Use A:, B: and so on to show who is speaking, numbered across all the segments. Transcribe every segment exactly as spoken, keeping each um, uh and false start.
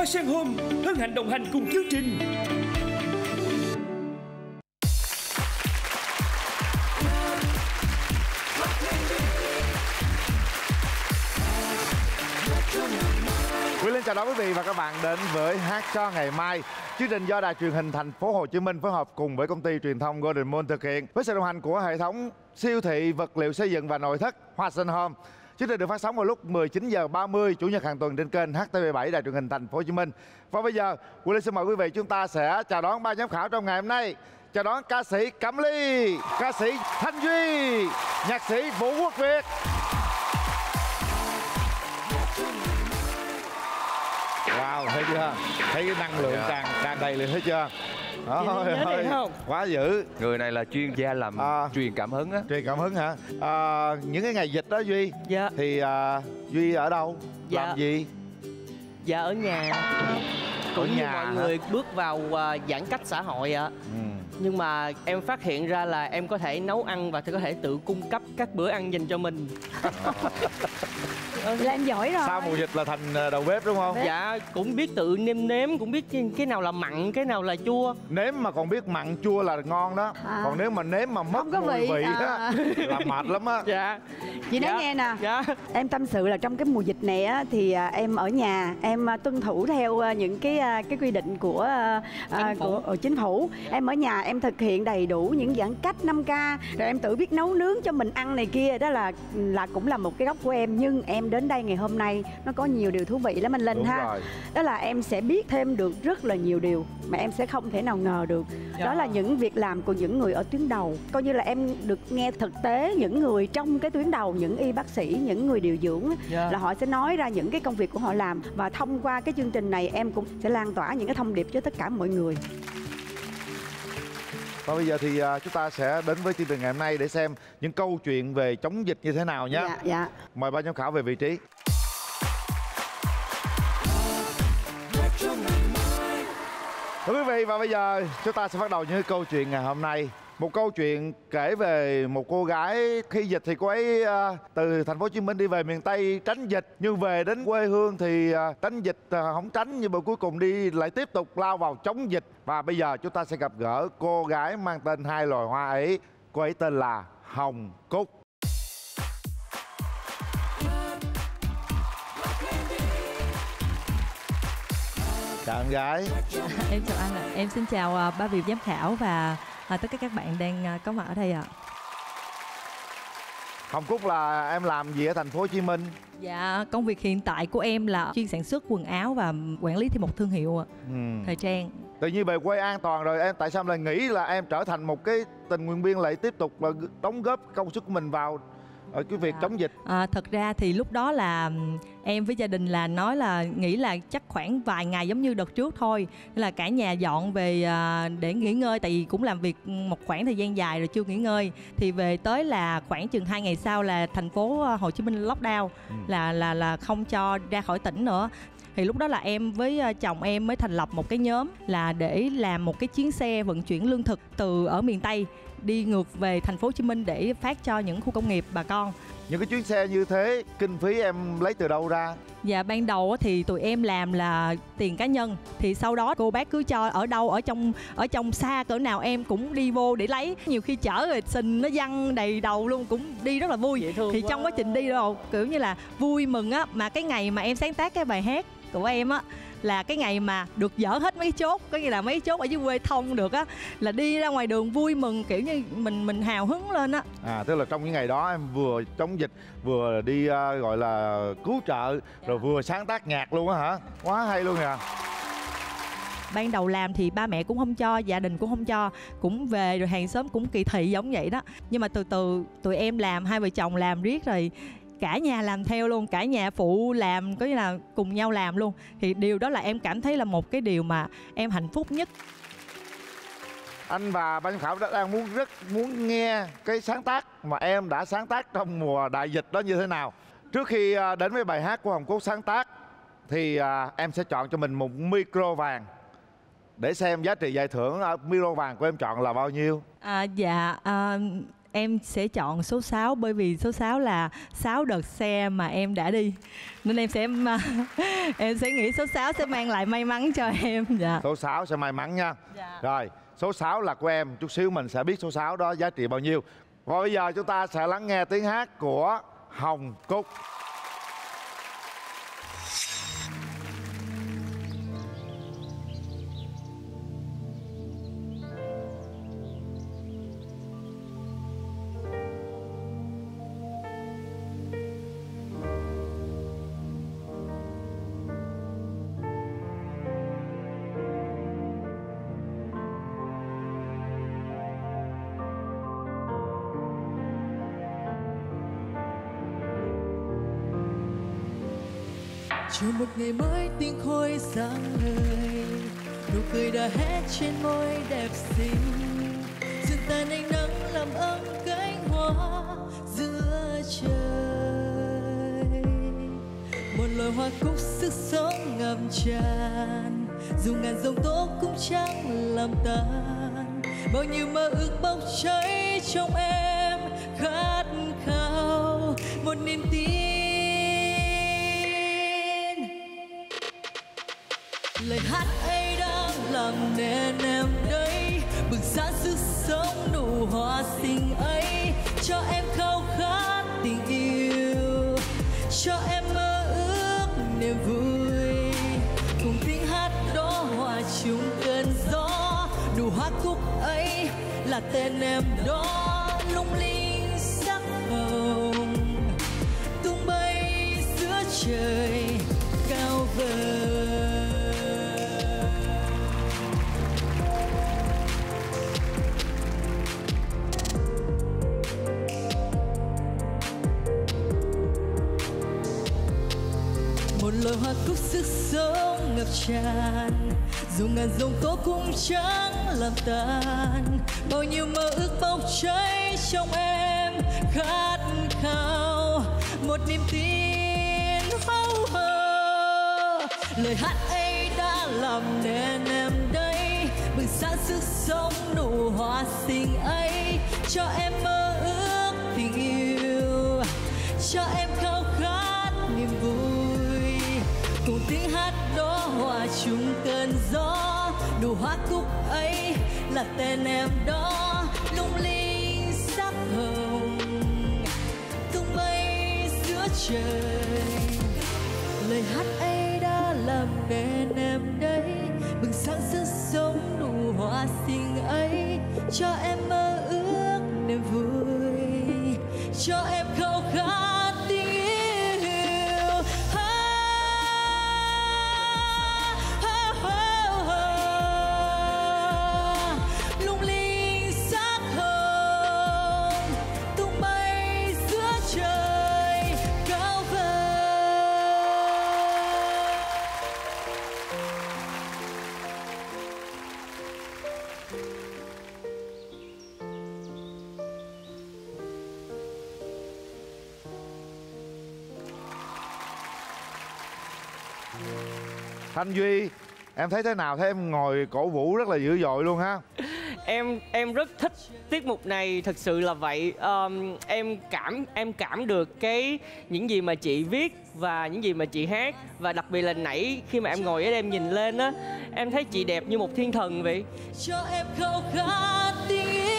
A: Sang Home hân hạnh đồng hành cùng chương trình.
B: Quý Linh chào đón quý vị và các bạn đến với Hát cho ngày mai. Chương trình do Đài Truyền hình Thành phố Hồ Chí Minh phối hợp cùng với công ty truyền thông Golden Mall thực hiện với sự đồng hành của hệ thống siêu thị vật liệu xây dựng và nội thất Hoa Sang Home. Chương trình được phát sóng vào lúc mười chín giờ ba mươi chủ nhật hàng tuần trên kênh H T V bảy Đài Truyền hình Thành phố Hồ Chí Minh. Và bây giờ, Quý Linh xin mời quý vị chúng ta sẽ chào đón ba giám khảo trong ngày hôm nay. Chào đón ca sĩ Cẩm Ly, ca sĩ Thanh Duy, nhạc sĩ Vũ Quốc Việt. Wow, thấy chưa? Thấy cái năng lượng tràn tràn đầy liền, thấy chưa? Ôi ơi, quá dữ.
C: Người này là chuyên gia làm à, truyền cảm hứng á.
B: Truyền cảm hứng hả? À, những cái ngày dịch đó Duy.
D: Dạ.
B: Thì à, Duy ở đâu?
D: Dạ.
B: Làm gì?
D: Dạ ở nhà. Cũng
B: ở
D: như
B: nhà
D: mọi
B: hả?
D: người bước vào uh, giãn cách xã hội ạ.
B: Ừ.
D: Nhưng mà em phát hiện ra là em có thể nấu ăn và có thể tự cung cấp các bữa ăn dành cho mình.
E: Là em giỏi rồi.
B: Sau mùa dịch là thành đầu bếp đúng không?
D: Dạ, cũng biết tự nêm nếm, cũng biết cái nào là mặn, cái nào là chua.
B: Nếm mà còn biết mặn chua là ngon đó. À. Còn nếu mà nếm mà mất
E: không có
B: mùi
E: vị,
B: vị
E: à.
B: á là mệt lắm á.
D: Dạ.
E: Chị nói
D: Dạ.
E: nghe nè.
D: Dạ.
E: Em tâm sự là trong cái mùa dịch này á thì à, em ở nhà em à, tuân thủ theo à, những cái à, cái quy định của à,
D: Chính phủ.
E: của, của chính phủ. Em ở nhà em thực hiện đầy đủ những giãn cách năm K, rồi em tự biết nấu nướng cho mình ăn này kia, đó là là cũng là một cái góc của em. Nhưng em đến đây ngày hôm nay nó có nhiều điều thú vị lắm anh Linh. Đúng ha rồi. Đó là em sẽ biết thêm được rất là nhiều điều mà em sẽ không thể nào ngờ được. Dạ. Đó là những việc làm của những người ở tuyến đầu. Coi như là em được nghe thực tế những người trong cái tuyến đầu, những y bác sĩ, những người điều dưỡng. Dạ. Là họ sẽ nói ra những cái công việc của họ làm. Và thông qua cái chương trình này em cũng sẽ lan tỏa những cái thông điệp cho tất cả mọi người.
B: Và bây giờ thì uh, chúng ta sẽ đến với chương trình ngày hôm nay để xem những câu chuyện về chống dịch như thế nào nhé.
E: Dạ, dạ.
B: Mời ban giám khảo về vị trí. Thưa quý vị, và bây giờ chúng ta sẽ bắt đầu những câu chuyện ngày hôm nay. Một câu chuyện kể về một cô gái khi dịch thì cô ấy uh, từ thành phố Hồ Chí Minh đi về miền Tây tránh dịch, nhưng về đến quê hương thì uh, tránh dịch uh, không tránh, nhưng mà cuối cùng đi lại tiếp tục lao vào chống dịch. Và bây giờ chúng ta sẽ gặp gỡ cô gái mang tên hai loài hoa ấy. Cô ấy tên là Hồng Cúc. Chào em gái.
F: Em chào anh ạ. À. Em xin chào uh, ba vị giám khảo và uh, tất cả các bạn đang uh, có mặt ở đây ạ. À.
B: Hồng Cúc là em làm gì ở thành phố Hồ Chí Minh?
F: Dạ, công việc hiện tại của em là chuyên sản xuất quần áo và quản lý thêm một thương hiệu ừ. thời trang. Tự nhiên về quê an toàn rồi, em tại sao lại nghĩ là em trở thành một cái tình nguyện viên lại tiếp tục là đóng góp công sức của mình vào ở cái việc à,
B: chống dịch?
F: À, thật ra thì lúc đó là em với gia đình là nói là nghĩ là chắc khoảng vài ngày giống như đợt trước thôi, nên là cả nhà dọn về à, để nghỉ ngơi, tại vì cũng làm việc một khoảng thời gian dài rồi chưa nghỉ ngơi. Thì về tới là khoảng chừng hai ngày sau là thành phố Hồ Chí Minh lockdown, ừ. là là là không cho ra khỏi tỉnh nữa. Thì lúc đó là em với chồng em mới thành lập một cái nhóm là để làm một cái chuyến xe vận chuyển lương thực từ ở miền Tây đi ngược về thành phố Hồ Chí Minh để phát cho những khu công nghiệp bà con. Những cái chuyến xe như thế kinh phí em lấy từ đâu ra? Dạ ban đầu thì tụi em làm là tiền cá nhân, thì sau đó cô bác cứ cho ở đâu ở trong ở trong xa cỡ nào em cũng đi vô để lấy. Nhiều khi chở rồi sình nó văng đầy đầu luôn, cũng đi rất là vui. Thì quá. Trong quá trình đi đâu kiểu như là vui mừng á, mà cái ngày mà em sáng tác cái bài hát của em á là cái ngày mà được dỡ hết mấy chốt, có nghĩa là mấy chốt ở dưới quê thông được á, là đi ra ngoài đường vui mừng, kiểu như mình mình hào hứng lên á. À tức là trong những ngày đó em vừa chống dịch vừa đi uh, gọi là cứu trợ, dạ. rồi vừa sáng tác nhạc luôn á hả? Quá hay luôn nè. Ban đầu làm thì ba mẹ cũng không cho, gia đình cũng không cho, cũng về rồi hàng xóm cũng kỳ thị giống vậy đó. Nhưng mà từ từ tụi em làm, hai vợ chồng làm riết rồi cả nhà làm theo luôn, cả nhà phụ làm, có nghĩa là cùng nhau làm luôn. Thì điều đó là em cảm thấy là một cái điều mà em hạnh phúc nhất. Anh và ban giám khảo đang muốn rất muốn nghe cái sáng tác mà em đã sáng tác trong mùa đại dịch đó như thế nào. Trước khi đến với bài hát của Hồng Cúc sáng tác thì em sẽ chọn cho mình một micro vàng để xem giá trị giải thưởng micro vàng của em chọn là bao nhiêu. À, dạ à, em sẽ chọn số sáu bởi vì số sáu là sáu đợt xe mà em đã đi. Nên em sẽ em sẽ nghĩ số sáu sẽ mang lại may mắn cho em. Dạ.
B: Số sáu sẽ may mắn nha.
F: Dạ.
B: Rồi, số sáu là của em. Chút xíu mình sẽ biết số sáu đó giá trị bao nhiêu. Và bây giờ chúng ta sẽ lắng nghe tiếng hát của Hồng Cúc.
G: Cho một ngày mới tinh khôi sáng ngời, nụ cười đã hé trên môi đẹp xinh, dừng tàn ánh nắng làm ấm cánh hoa giữa trời. Một loài hoa cúc sức sống ngập tràn, dù ngàn giông tố cũng chẳng làm tan bao nhiêu mơ ước bốc cháy trong em, khát khao một niềm tin. Lời hát ấy đã làm nên em đây, bừng sáng sức sống nụ hoa xinh ấy, cho em khao khát tình yêu, cho em mơ ước niềm vui, cùng tiếng hát đó hòa chung cơn gió. Nụ hoa cúc ấy là tên em đó, lung linh sắc hồng tung bay giữa trời cao vời. Một loài hoa cúc sức sống ngập tràn, dù ngàn giông tố cũng chẳng làm tan bao nhiêu mơ ước bốc cháy trong em, khát khao một niềm tin. Oh, oh. Lời hát ấy đã làm nên em đây, bừng sáng sức sống nụ hoa xinh ấy, cho em mơ ước tình yêu, cho em khao khát niềm vui, cùng tiếng hát đó hòa chung cơn gió. Nụ hoa cúc ấy là tên em đó, lung linh sắc hồng tung bay giữa trời. Lời hát ấy đã làm nên em đây, bừng sáng sức sống nụ hoa xinh ấy, cho em mơ ước niềm vui, cho em khao khát tình yêu. Lung linh sắc hồng tung bay giữa trời cao vời.
B: Thanh Duy, em thấy thế nào? Thấy em ngồi cổ vũ rất là dữ dội luôn ha.
D: Em em rất thích tiết mục này, thật sự là vậy. um, em cảm em cảm được cái những gì mà chị viết và những gì mà chị hát, và đặc biệt là nãy khi mà em ngồi ở đây em nhìn lên á, em thấy chị đẹp như một thiên thần vậy.
G: Cho em khao khát tình yêu.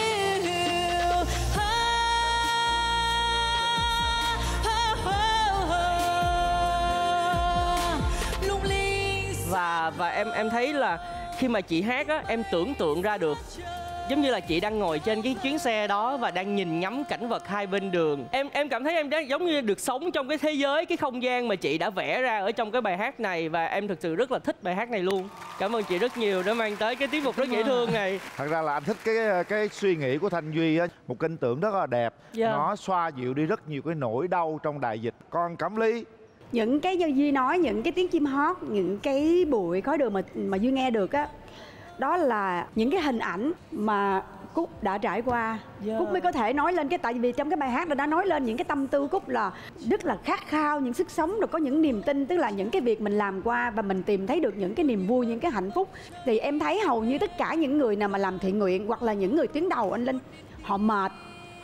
G: Lung linh.
D: Và và em em thấy là khi mà chị hát á, em tưởng tượng ra được giống như là chị đang ngồi trên cái chuyến xe đó và đang nhìn ngắm cảnh vật hai bên đường. Em em cảm thấy em đang giống như được sống trong cái thế giới, cái không gian mà chị đã vẽ ra ở trong cái bài hát này, và em thực sự rất là thích bài hát này luôn. Cảm ơn chị rất nhiều đã mang tới cái tiết mục rất dễ thương này.
B: Thật ra là anh thích cái cái suy nghĩ của Thanh Duy á, một cái ý tưởng rất là đẹp.
D: Yeah.
B: Nó xoa dịu đi rất nhiều cái nỗi đau trong đại dịch. Còn Cẩm Ly,
E: những cái như Duy nói, những cái tiếng chim hót, những cái bụi khói đường mà mà Duy nghe được á, đó là những cái hình ảnh mà Cúc đã trải qua. Yeah. Cúc mới có thể nói lên cái, tại vì trong cái bài hát nó đã nói lên những cái tâm tư Cúc là rất là khát khao những sức sống, rồi có những niềm tin, tức là những cái việc mình làm qua và mình tìm thấy được những cái niềm vui, những cái hạnh phúc. Thì em thấy hầu như tất cả những người nào mà làm thiện nguyện hoặc là những người tuyến đầu, anh Linh, họ mệt,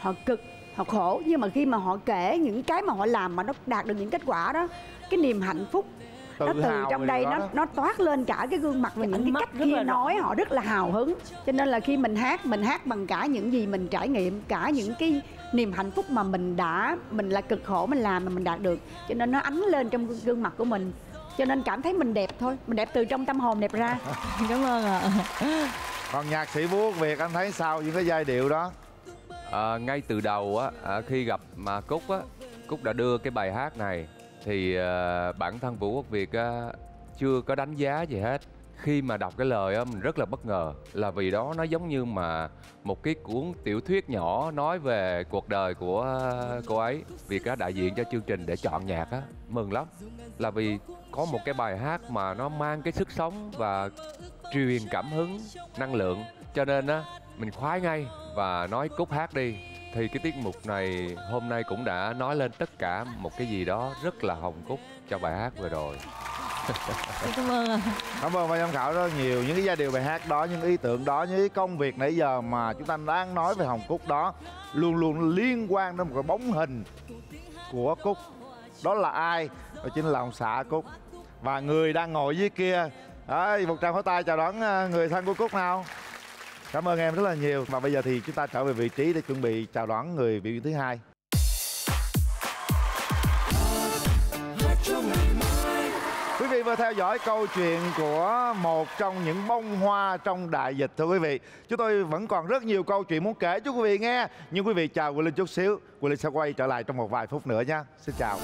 E: họ cực, họ khổ, nhưng mà khi mà họ kể những cái mà họ làm mà nó đạt được những kết quả đó, cái niềm hạnh phúc
B: tự
E: nó từ trong đây nó
B: đó.
E: nó toát lên cả cái gương mặt và những cái cách kia nói họ rất là hào hứng. Cho nên là khi mình hát, mình hát bằng cả những gì mình trải nghiệm, cả những cái niềm hạnh phúc mà mình đã mình là cực khổ mình làm mà mình đạt được, cho nên nó ánh lên trong gương mặt của mình, cho nên cảm thấy mình đẹp thôi, mình đẹp từ trong tâm hồn đẹp ra.
F: Cảm ơn ạ.
B: Còn nhạc sĩ Vũ Quốc Việt anh thấy sao những cái giai điệu đó?
C: À, ngay từ đầu á, à, khi gặp mà Cúc á, Cúc đã đưa cái bài hát này thì à, bản thân Vũ Quốc Việt á, chưa có đánh giá gì hết. Khi mà đọc cái lời á, mình rất là bất ngờ, là vì đó nó giống như mà một cái cuốn tiểu thuyết nhỏ nói về cuộc đời của cô ấy. Việt á, đại diện cho chương trình để chọn nhạc á, mừng lắm, là vì có một cái bài hát mà nó mang cái sức sống và truyền cảm hứng, năng lượng, cho nên á mình khoái ngay và nói Cúc hát đi. Thì cái tiết mục này hôm nay cũng đã nói lên tất cả một cái gì đó rất là hồng Cúc cho bài hát vừa rồi.
F: Cảm ơn ạ.
B: Cảm ơn ban giám khảo rất nhiều. Những cái giai điệu bài hát đó, những ý tưởng đó, những cái công việc nãy giờ mà chúng ta đang nói về Hồng Cúc đó luôn luôn liên quan đến một cái bóng hình của Cúc. Đó là ai? Đó chính là ông xã Cúc. Và người đang ngồi dưới kia, đấy, một tràng pháo tay chào đón người thân của Cúc nào. Cảm ơn em rất là nhiều. Và bây giờ thì chúng ta trở về vị trí để chuẩn bị chào đón người biểu diễn thứ hai. Quý vị vừa theo dõi câu chuyện của một trong những bông hoa trong đại dịch. Thưa quý vị, chúng tôi vẫn còn rất nhiều câu chuyện muốn kể cho quý vị nghe. Nhưng quý vị chờ Quyền Linh chút xíu, Quyền Linh sẽ quay trở lại trong một vài phút nữa nha. Xin chào.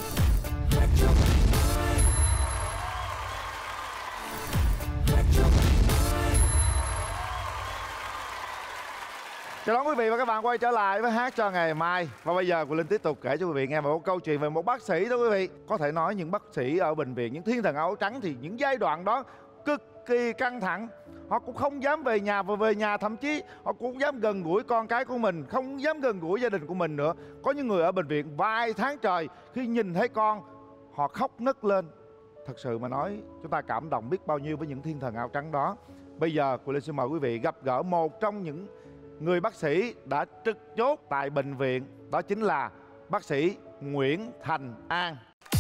B: Chào đón quý vị và các bạn quay trở lại với Hát Cho Ngày Mai. Và bây giờ Quyền Linh tiếp tục kể cho quý vị nghe một câu chuyện về một bác sĩ đó quý vị. Có thể nói những bác sĩ ở bệnh viện, những thiên thần áo trắng thì những giai đoạn đó cực kỳ căng thẳng. Họ cũng không dám về nhà, và về nhà thậm chí họ cũng không dám gần gũi con cái của mình, không dám gần gũi gia đình của mình nữa. Có những người ở bệnh viện vài tháng trời, khi nhìn thấy con họ khóc nấc lên. Thật sự mà nói, chúng ta cảm động biết bao nhiêu với những thiên thần áo trắng đó. Bây giờ Quyền Linh xin mời quý vị gặp gỡ một trong những người bác sĩ đã trực chốt tại bệnh viện. Đó chính là bác sĩ Nguyễn Thành An.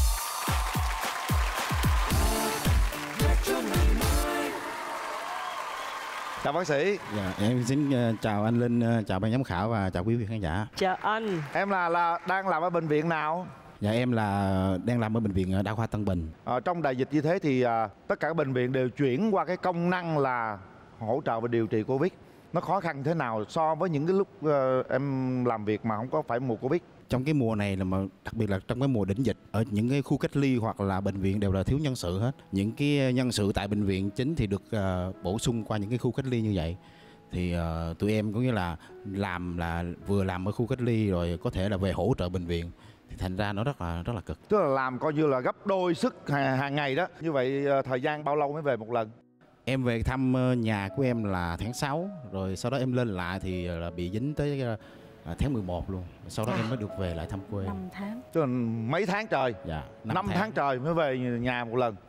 B: Chào bác sĩ.
H: Dạ, em xin uh, chào anh Linh, uh, chào ban giám khảo và chào quý vị khán giả.
D: Chào anh.
B: Em là là đang làm ở bệnh viện nào?
H: Dạ em là đang làm ở bệnh viện Đa khoa Tân Bình.
B: Ở trong đại dịch như thế thì uh, tất cả các bệnh viện đều chuyển qua cái công năng là hỗ trợ và điều trị Covid. Nó khó khăn thế nào so với những cái lúc uh, em làm việc mà không có phải mùa Covid?
H: Trong cái mùa này là mà đặc biệt là trong cái mùa đỉnh dịch, ở những cái khu cách ly hoặc là bệnh viện đều là thiếu nhân sự hết. Những cái nhân sự tại bệnh viện chính thì được uh, bổ sung qua những cái khu cách ly như vậy. Thì uh, tụi em có nghĩa là làm là vừa làm ở khu cách ly rồi có thể là về hỗ trợ bệnh viện. Thì thành ra nó rất là rất là cực.
B: Tức là làm coi như là gấp đôi sức hàng, hàng ngày đó. Như vậy uh, thời gian bao lâu mới về một lần?
H: Em về thăm nhà của em là tháng sáu, rồi sau đó em lên lại thì là bị dính tới uh, tháng mười một luôn. Sau đó à. em mới được về lại thăm quê.
E: năm tháng.
B: Tức là mấy tháng trời?
H: Dạ,
B: năm tháng. tháng trời mới về nhà một lần.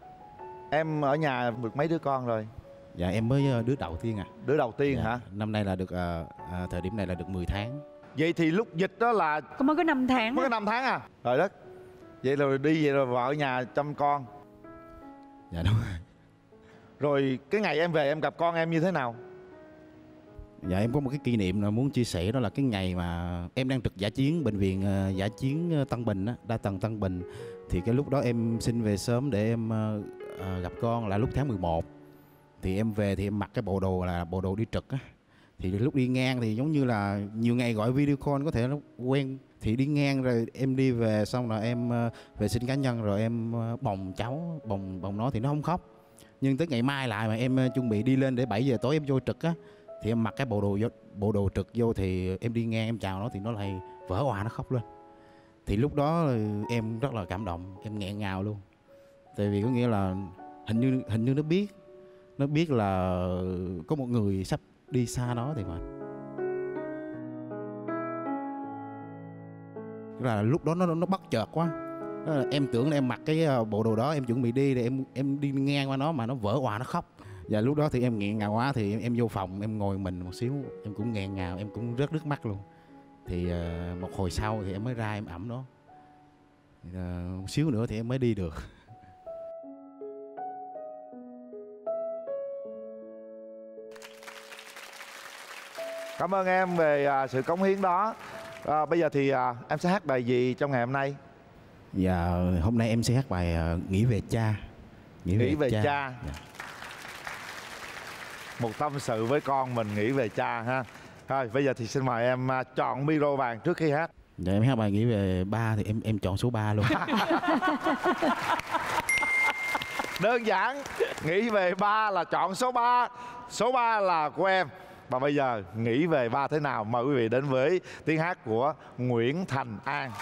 B: Em ở nhà được mấy đứa con rồi?
H: Dạ em mới đứa đầu tiên à.
B: Đứa đầu tiên
H: dạ.
B: hả?
H: Năm nay là được, uh, uh, thời điểm này là được mười tháng.
B: Vậy thì lúc dịch đó là
E: Có mới có năm tháng.
B: Mới có năm tháng à? Trời đất. Vậy rồi đi vậy rồi vợ ở nhà chăm con.
H: Dạ đúng rồi.
B: Rồi cái ngày em về em gặp con em như thế nào?
H: Dạ em có một cái kỷ niệm là muốn chia sẻ, đó là cái ngày mà em đang trực dã chiến bệnh viện uh, dã chiến Tân Bình á, Đa Tầng Tân Bình. Thì cái lúc đó em xin về sớm để em uh, uh, gặp con là lúc tháng mười một. Thì em về thì em mặc cái bộ đồ là bộ đồ đi trực á. Thì lúc đi ngang thì giống như là nhiều ngày gọi video call có thể nó quen. Thì đi ngang rồi em đi về xong rồi em uh, vệ sinh cá nhân rồi em uh, bồng cháu, bồng bồng nó thì nó không khóc. Nhưng tới ngày mai lại mà em uh, chuẩn bị đi lên để bảy giờ tối em vô trực á, thì em mặc cái bộ đồ vô, bộ đồ trực vô thì em đi ngang em chào nó thì nó lại vỡ òa nó khóc lên. Thì lúc đó em rất là cảm động, em nghẹn ngào luôn. Tại vì có nghĩa là hình như hình như nó biết, nó biết là có một người sắp đi xa nó thì mà. Là lúc đó nó nó bất chợt quá. Là em tưởng là em mặc cái bộ đồ đó em chuẩn bị đi để em em đi ngang qua nó mà nó vỡ òa nó khóc. Và lúc đó thì em nghẹn ngào quá thì em, em vô phòng em ngồi mình một xíu, em cũng nghẹn ngào, em cũng rớt nước mắt luôn. Thì ờ, một hồi sau thì em mới ra em ẵm nó. Thì, ờ, một xíu nữa thì em mới đi được.
B: Cảm ơn em về à, sự cống hiến đó. À, bây giờ thì à, em sẽ hát bài gì trong ngày hôm nay?
H: Dạ, hôm nay em sẽ hát bài ờ, Nghĩ về cha.
B: Nghĩ về, về cha, cha.
H: Dạ.
B: Một tâm sự với con mình nghĩ về cha ha. Thôi bây giờ thì xin mời em à, chọn micro vàng trước khi hát.
H: Dạ, em hát bài Nghĩ về ba thì em em chọn số ba luôn.
B: Đơn giản, nghĩ về ba là chọn số ba. Số ba là của em. Và bây giờ nghĩ về ba thế nào? Mời quý vị đến với tiếng hát của Nguyễn Thành An.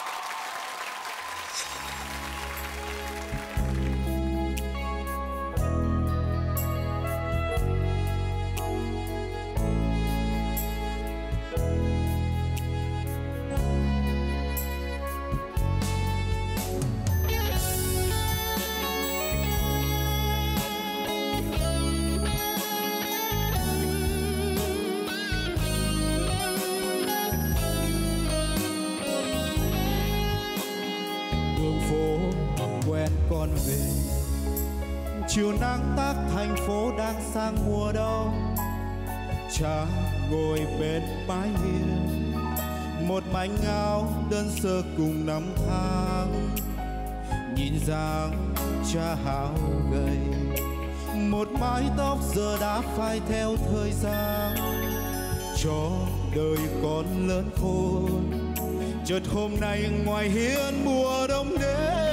I: Chiều nắng tắt thành phố đang sang mùa đông. Cha ngồi bên mái hiên, một mảnh áo đơn sơ cùng năm tháng. Nhìn dáng cha hao gầy, một mái tóc giờ đã phai theo thời gian. Cho đời con lớn khôn, chợt hôm nay ngoài hiên mùa đông đến.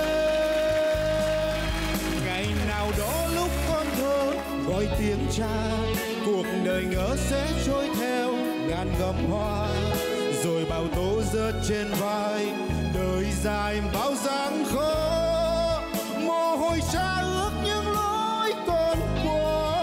I: Đó lúc con thơ gọi tiếng cha, cuộc đời ngỡ sẽ trôi theo ngàn gầm hoa. Rồi bao tố rớt trên vai, đời dài bao gian khó. Mồ hôi cha ước những lối con qua.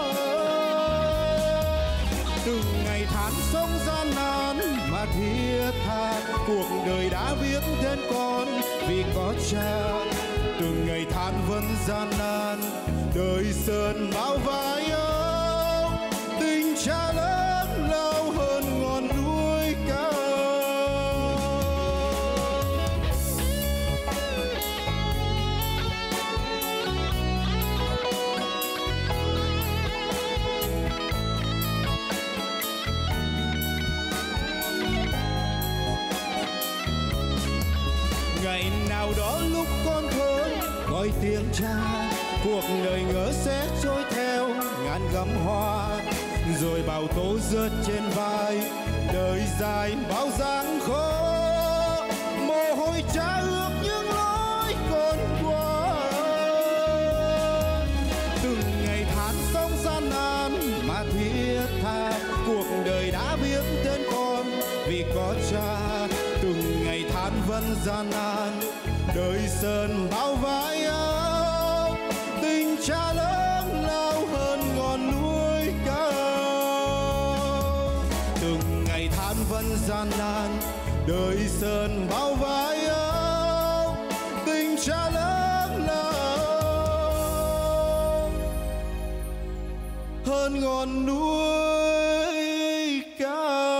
I: Từng ngày tháng sống gian nan mà thiết tha, cuộc đời đã viết tên con vì có cha. Từng ngày than vẫn gian nan, đời sơn bao vai áo. Tình cha lớn lao hơn ngọn núi cao. Ngày nào đó lúc con thơ gọi tiếng cha, cuộc đời ngỡ sẽ trôi theo ngàn gấm hoa. Rồi bao tố rớt trên vai, đời dài bao gian khó. Mồ hôi cha ước những lối con qua. Từng ngày tháng sống gian nan mà thiết tha, cuộc đời đã viết tên con vì có cha. Từng ngày tháng vẫn gian nan, đời sơn bao vai áo. Tình cha lớn lao hơn ngọn núi cao. Từng ngày tháng vẫn gian nan, đời sơn bao vai áo. Tình cha lớn lao hơn ngọn núi cao.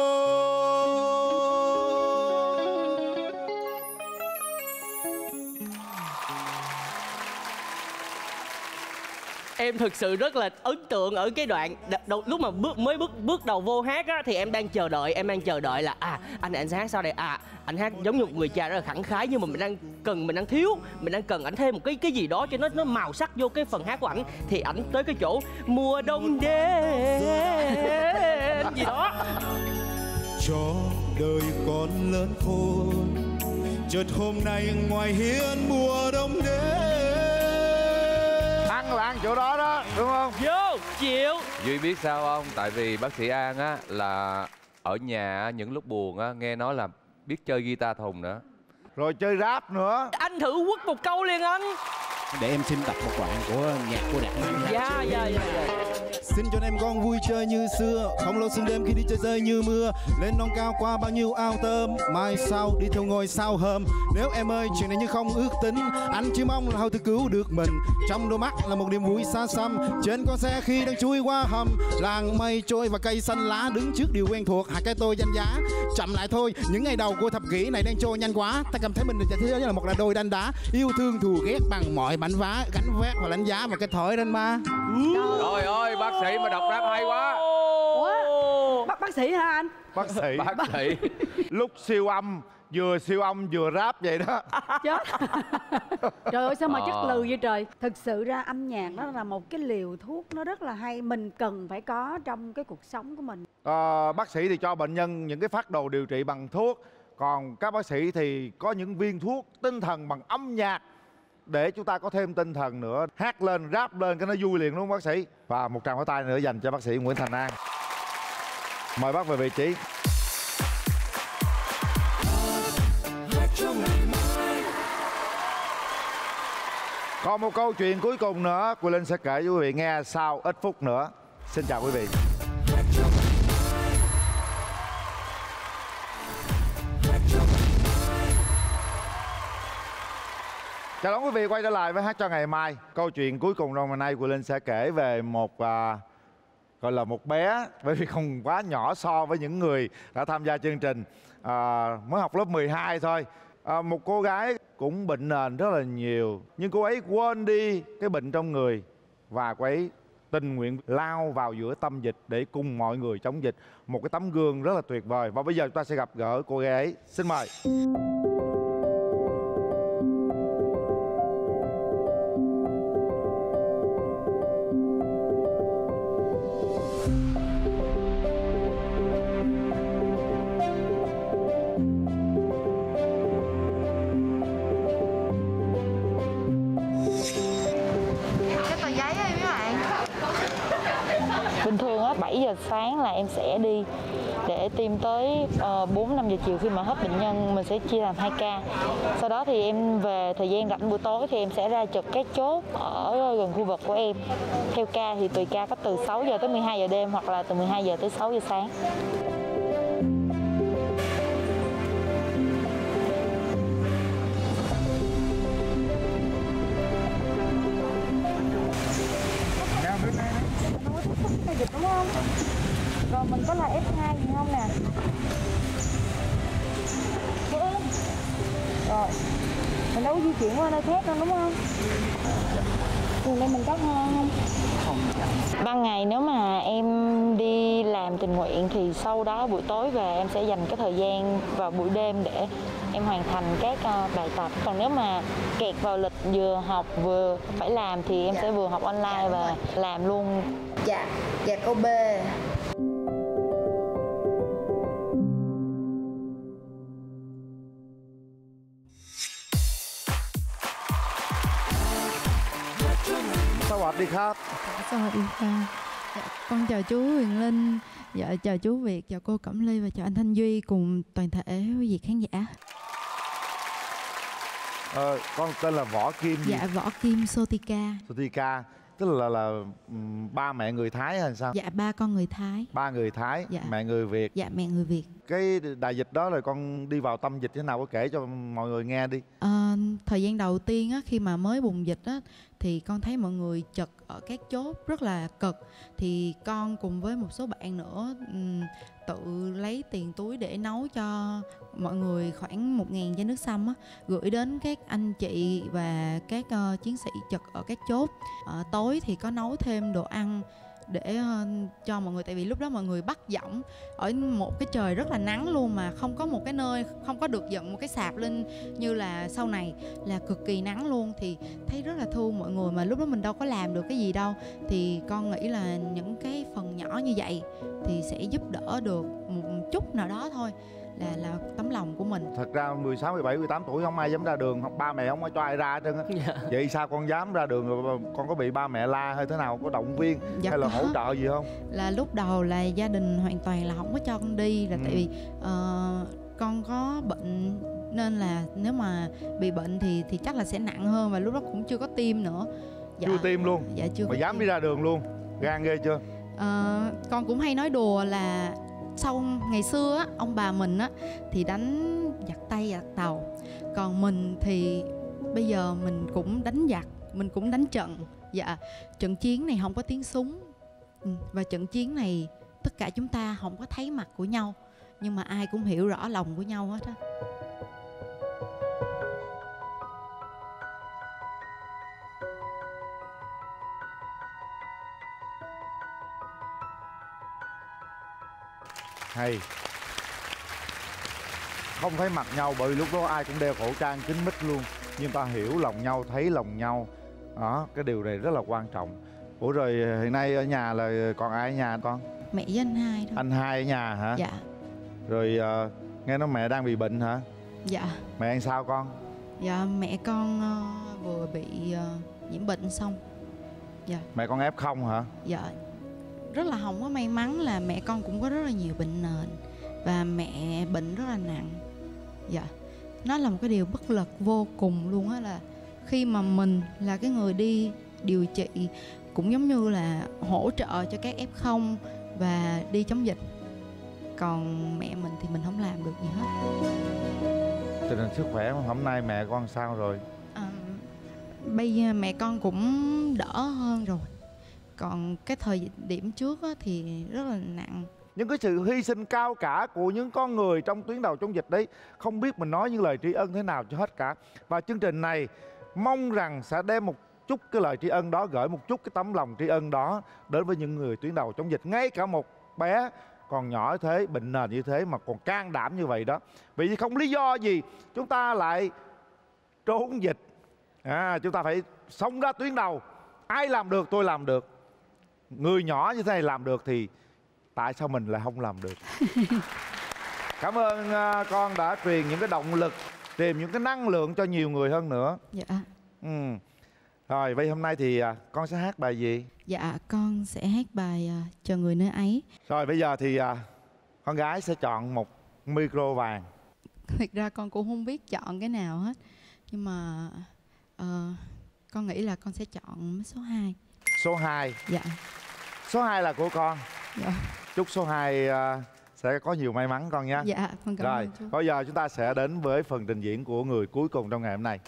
D: Em thực sự rất là ấn tượng ở cái đoạn đầu, lúc mà bước mới bước bước đầu vô hát á, thì em đang chờ đợi em đang chờ đợi là à anh này anh sẽ hát sao đây, à anh hát giống như một người cha rất là khẳng khái, nhưng mà mình đang cần mình đang thiếu mình đang cần ảnh thêm một cái cái gì đó cho nó nó màu sắc vô cái phần hát của ảnh. Thì ảnh tới cái chỗ mùa đông đến gì đó.
I: Cho đời con lớn khôn, chợt hôm nay ngoài hiên mùa đông đến.
B: Ăn là ăn chỗ đó đó, đúng không?
D: Vô, chịu.
C: Duy biết sao không? Tại vì bác sĩ An á là ở nhà những lúc buồn á nghe nói là biết chơi guitar thùng nữa.
B: Rồi chơi rap nữa.
D: Anh thử quất một câu liền anh.
H: Để em xin đọc một đoạn của nhạc của Đạt Nhân.
D: Dạ, dạ, dạ, dạ.
I: Xin cho em con vui chơi như xưa, không lo sương đêm khi đi chơi rơi như mưa. Lên non cao qua bao nhiêu ao tôm, mai sau đi theo ngôi sao hôm. Nếu em ơi chuyện này như không ước tính, anh chỉ mong là hầu tự cứu được mình. Trong đôi mắt là một niềm vui xa xăm, trên con xe khi đang chui qua hầm. Làng mây trôi và cây xanh lá, đứng trước điều quen thuộc, hai cái tôi danh giá. Chậm lại thôi, những ngày đầu của thập kỷ này đang trôi nhanh quá. Ta cảm thấy mình thế giới là một là đôi đanh đá, yêu thương thù ghét bằng mọi mảnh vá, gánh vác và đánh giá và cái thổi lên ma.
C: Trời ơi, bác sĩ mà đọc rap hay quá.
E: Ủa? Bác, bác sĩ hả anh?
B: Bác sĩ.
C: Bác sĩ.
B: Lúc siêu âm, vừa siêu âm vừa rap vậy đó.
E: Chết. Trời ơi sao mà
C: Ờ.
E: chất lừ vậy trời. Thực sự ra âm nhạc nó là một cái liều thuốc, nó rất là hay. Mình cần phải có trong cái cuộc sống của mình.
B: Ờ, bác sĩ thì cho bệnh nhân những cái phác đồ điều trị bằng thuốc, còn các bác sĩ thì có những viên thuốc tinh thần bằng âm nhạc để chúng ta có thêm tinh thần nữa. Hát lên, rap lên cái nó vui liền luôn bác sĩ. Và một tràng pháo tay nữa dành cho bác sĩ Nguyễn Thành An. Mời bác về vị trí. Còn một câu chuyện cuối cùng nữa Quỳ Linh sẽ kể cho quý vị nghe sau ít phút nữa. Xin chào quý vị. Chào đón quý vị quay trở lại với Hát Cho Ngày Mai. Câu chuyện cuối cùng trong ngày nay Quỳ Linh sẽ kể về một à, gọi là một bé, bởi vì không quá nhỏ so với những người đã tham gia chương trình, à, mới học lớp mười hai thôi. À, một cô gái cũng bệnh nền rất là nhiều, nhưng cô ấy quên đi cái bệnh trong người và cô ấy tình nguyện lao vào giữa tâm dịch để cùng mọi người chống dịch. Một cái tấm gương rất là tuyệt vời. Và bây giờ chúng ta sẽ gặp gỡ cô gái ấy. Xin mời.
J: Bình thường á, bảy giờ sáng là em sẽ đi để tiêm tới bốn năm giờ chiều. Khi mà hết bệnh nhân mình sẽ chia làm hai ca. Sau đó thì em về thời gian rảnh buổi tối thì em sẽ ra trực các chốt ở gần khu vực của em. Theo ca thì tùy ca, có từ sáu giờ tới mười hai giờ đêm hoặc là từ mười hai giờ tới sáu giờ sáng.
K: Dịch đúng không? Rồi mình có là ép hai gì không nè? Rồi mình đâu có di chuyển qua nơi khác đâu đúng không? Thường đây mình có ho không? Không.
J: Ban ngày nếu mà em đi làm tình nguyện thì sau đó buổi tối về em sẽ dành cái thời gian vào buổi đêm để em hoàn thành các bài tập. Còn nếu mà kẹt vào lịch vừa học vừa phải làm thì em sẽ vừa học online và làm luôn.
K: Dạ, dạ câu B.
B: Sawat đi khắp.
L: Sawat đi khắp. Dạ, con chào chú Huyền Linh, dạ chào chú Việt, chào cô Cẩm Ly và chào anh Thanh Duy cùng toàn thể quý vị khán giả.
B: Ờ, con tên là Võ Kim gì?
L: Dạ Võ Kim Sotika.
B: Sotika, tức là là um, ba mẹ người Thái hay sao?
L: Dạ ba con người Thái.
B: Ba người Thái,
L: dạ.
B: Mẹ người Việt.
L: Dạ mẹ người Việt.
B: Cái đại dịch đó rồi con đi vào tâm dịch thế nào, có kể cho mọi người nghe đi.
L: À, thời gian đầu tiên á, khi mà mới bùng dịch á, thì con thấy mọi người chật ở các chốt rất là cực. Thì con cùng với một số bạn nữa um, tự lấy tiền túi để nấu cho mọi người khoảng một nghìn chai nước sâm á, gửi đến các anh chị và các uh, chiến sĩ chật ở các chốt. uh, Tối thì có nấu thêm đồ ăn để uh, cho mọi người, tại vì lúc đó mọi người bắt dỏng ở một cái trời rất là nắng luôn, mà không có một cái nơi, không có được dựng một cái sạp lên như là sau này, là cực kỳ nắng luôn. Thì thấy rất là thương mọi người, mà lúc đó mình đâu có làm được cái gì đâu. Thì con nghĩ là những cái phần nhỏ như vậy thì sẽ giúp đỡ được một chút nào đó thôi, là là tấm lòng của mình.
B: Thật ra mười sáu, mười bảy, mười tám tuổi không ai dám ra đường, không ba mẹ không có cho ai ra hết trơn á. Yeah. Vậy sao con dám ra đường rồi con có bị ba mẹ la hay thế nào, có động viên dạ hay là có. hỗ trợ gì không?
L: Là lúc đầu là gia đình hoàn toàn là không có cho con đi, là ừ. tại vì uh, con có bệnh nên là nếu mà bị bệnh thì thì chắc là sẽ nặng hơn, và lúc đó cũng chưa có tiêm nữa.
B: Dạ, chưa tiêm luôn?
L: Dạ chưa.
B: Mà dám tiêm. Đi ra đường luôn, gan ghê chưa?
L: Ờ, con cũng hay nói đùa là sau ngày xưa á, ông bà mình á thì đánh giặt tay giặt tàu, còn mình thì bây giờ mình cũng đánh giặc, mình cũng đánh trận. Dạ, trận chiến này không có tiếng súng. Ừ, và trận chiến này tất cả chúng ta không có thấy mặt của nhau, nhưng mà ai cũng hiểu rõ lòng của nhau hết á.
B: Hay. Không thấy mặt nhau bởi vì lúc đó ai cũng đeo khẩu trang kín mít luôn, nhưng ta hiểu lòng nhau, thấy lòng nhau. Đó, cái điều này rất là quan trọng. Ủa rồi hiện nay ở nhà là còn ai ở nhà con?
L: Mẹ với anh hai đó.
B: Anh hai ở nhà hả?
L: Dạ.
B: Rồi uh, nghe nói mẹ đang bị bệnh hả?
L: Dạ.
B: Mẹ ăn sao con?
L: Dạ, mẹ con uh, vừa bị uh, nhiễm bệnh xong. Dạ.
B: Mẹ con ép không hả?
L: Dạ. Rất là không có may mắn là mẹ con cũng có rất là nhiều bệnh nền và mẹ bệnh rất là nặng. Dạ. Nó là một cái điều bất lực vô cùng luôn á, là khi mà mình là cái người đi điều trị cũng giống như là hỗ trợ cho các ép không và đi chống dịch, còn mẹ mình thì mình không làm được gì hết.
B: Tình hình sức khỏe hôm nay mẹ con sao rồi?
L: À, bây giờ mẹ con cũng đỡ hơn rồi, còn cái thời điểm trước á, thì rất là nặng.
B: Những cái sự hy sinh cao cả của những con người trong tuyến đầu chống dịch đấy, không biết mình nói những lời tri ân thế nào cho hết cả. Và chương trình này mong rằng sẽ đem một chút cái lời tri ân đó, gửi một chút cái tấm lòng tri ân đó đến với những người tuyến đầu chống dịch. Ngay cả một bé còn nhỏ thế, bệnh nền như thế mà còn can đảm như vậy đó. Vì không lý do gì chúng ta lại trốn dịch. À, chúng ta phải sống ra tuyến đầu. Ai làm được tôi làm được. Người nhỏ như thế này làm được thì tại sao mình lại không làm được? Cảm ơn uh, con đã truyền những cái động lực, tìm những cái năng lượng cho nhiều người hơn nữa.
L: Dạ.
B: Ừ. Rồi, vậy hôm nay thì uh, con sẽ hát bài gì?
L: Dạ, con sẽ hát bài uh, Chờ Người Nơi Ấy.
B: Rồi, bây giờ thì uh, con gái sẽ chọn một micro vàng.
L: Thực ra con cũng không biết chọn cái nào hết, nhưng mà uh, con nghĩ là con sẽ chọn số hai.
B: Số hai.
L: Dạ.
B: Số hai là của con.
L: Dạ.
B: Chúc số hai uh, sẽ có nhiều may mắn con nhé.
L: Dạ, con cảm
B: Rồi,
L: ơn chú.
B: bây giờ chúng ta sẽ đến với phần trình diễn của người cuối cùng trong ngày hôm nay.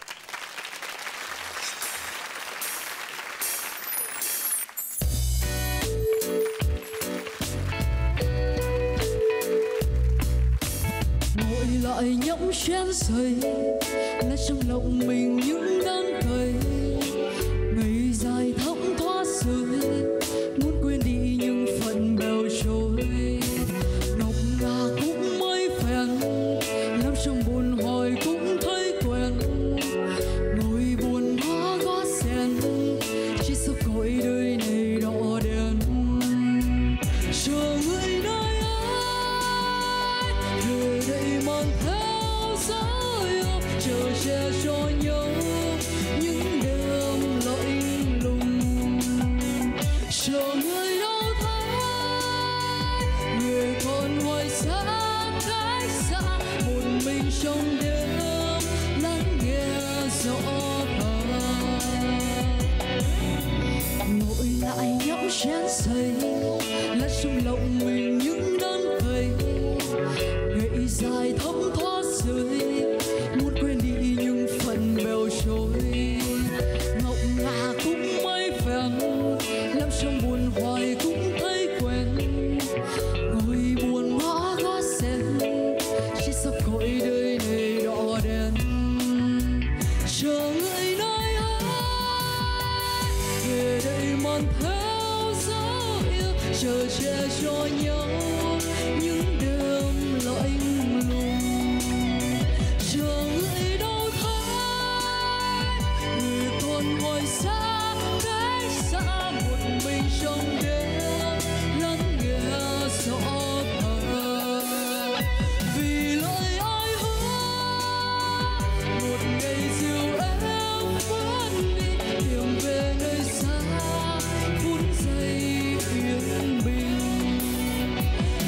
G: Ngồi lại nhấp chén rơi, là trong lòng mình những đắng cay. Ngày dài thấm thoát rơi, muốn quên đi nhưng phận bèo trôi. Ngọc ngà cũng mấy phen, làm trong buồn hồi cũng thấy quen. Ngồi buồn hóa gót sen, chỉ sao cõi đời này đỏ đen. Chờ người nơi ấy, về đây mang theo gió yêu, chờ che cho nhau những đêm lạnh lùng. Chờ người đâu thấy, người còn hoài xa cách xa, một mình trong đêm lắng nghe gió thở. Ngồi lại nhấp chén rơi, là trong lòng mình những đắng cay. Ngày dài thấm thoát rơi, muốn quên đi nhưng phận bèo trôi. Ngọc ngà cũng mấy phen, làm trong buồn hoài cũng thấy quen. Ngồi buồn ngó gót sen, chỉ sao cõi đời này đỏ đen. Chờ người nơi ấy, về đây mang theo gió yêu, chờ che cho nhau những đêm lạnh lùng. Chờ người đâu thấy, người còn ngồi xa cách xa, một mình trong đêm lắng nghe gió thở. Vì lời ai hứa, một ngày dịu em vẫn đi, tìm về nơi xa phút giây yên bình.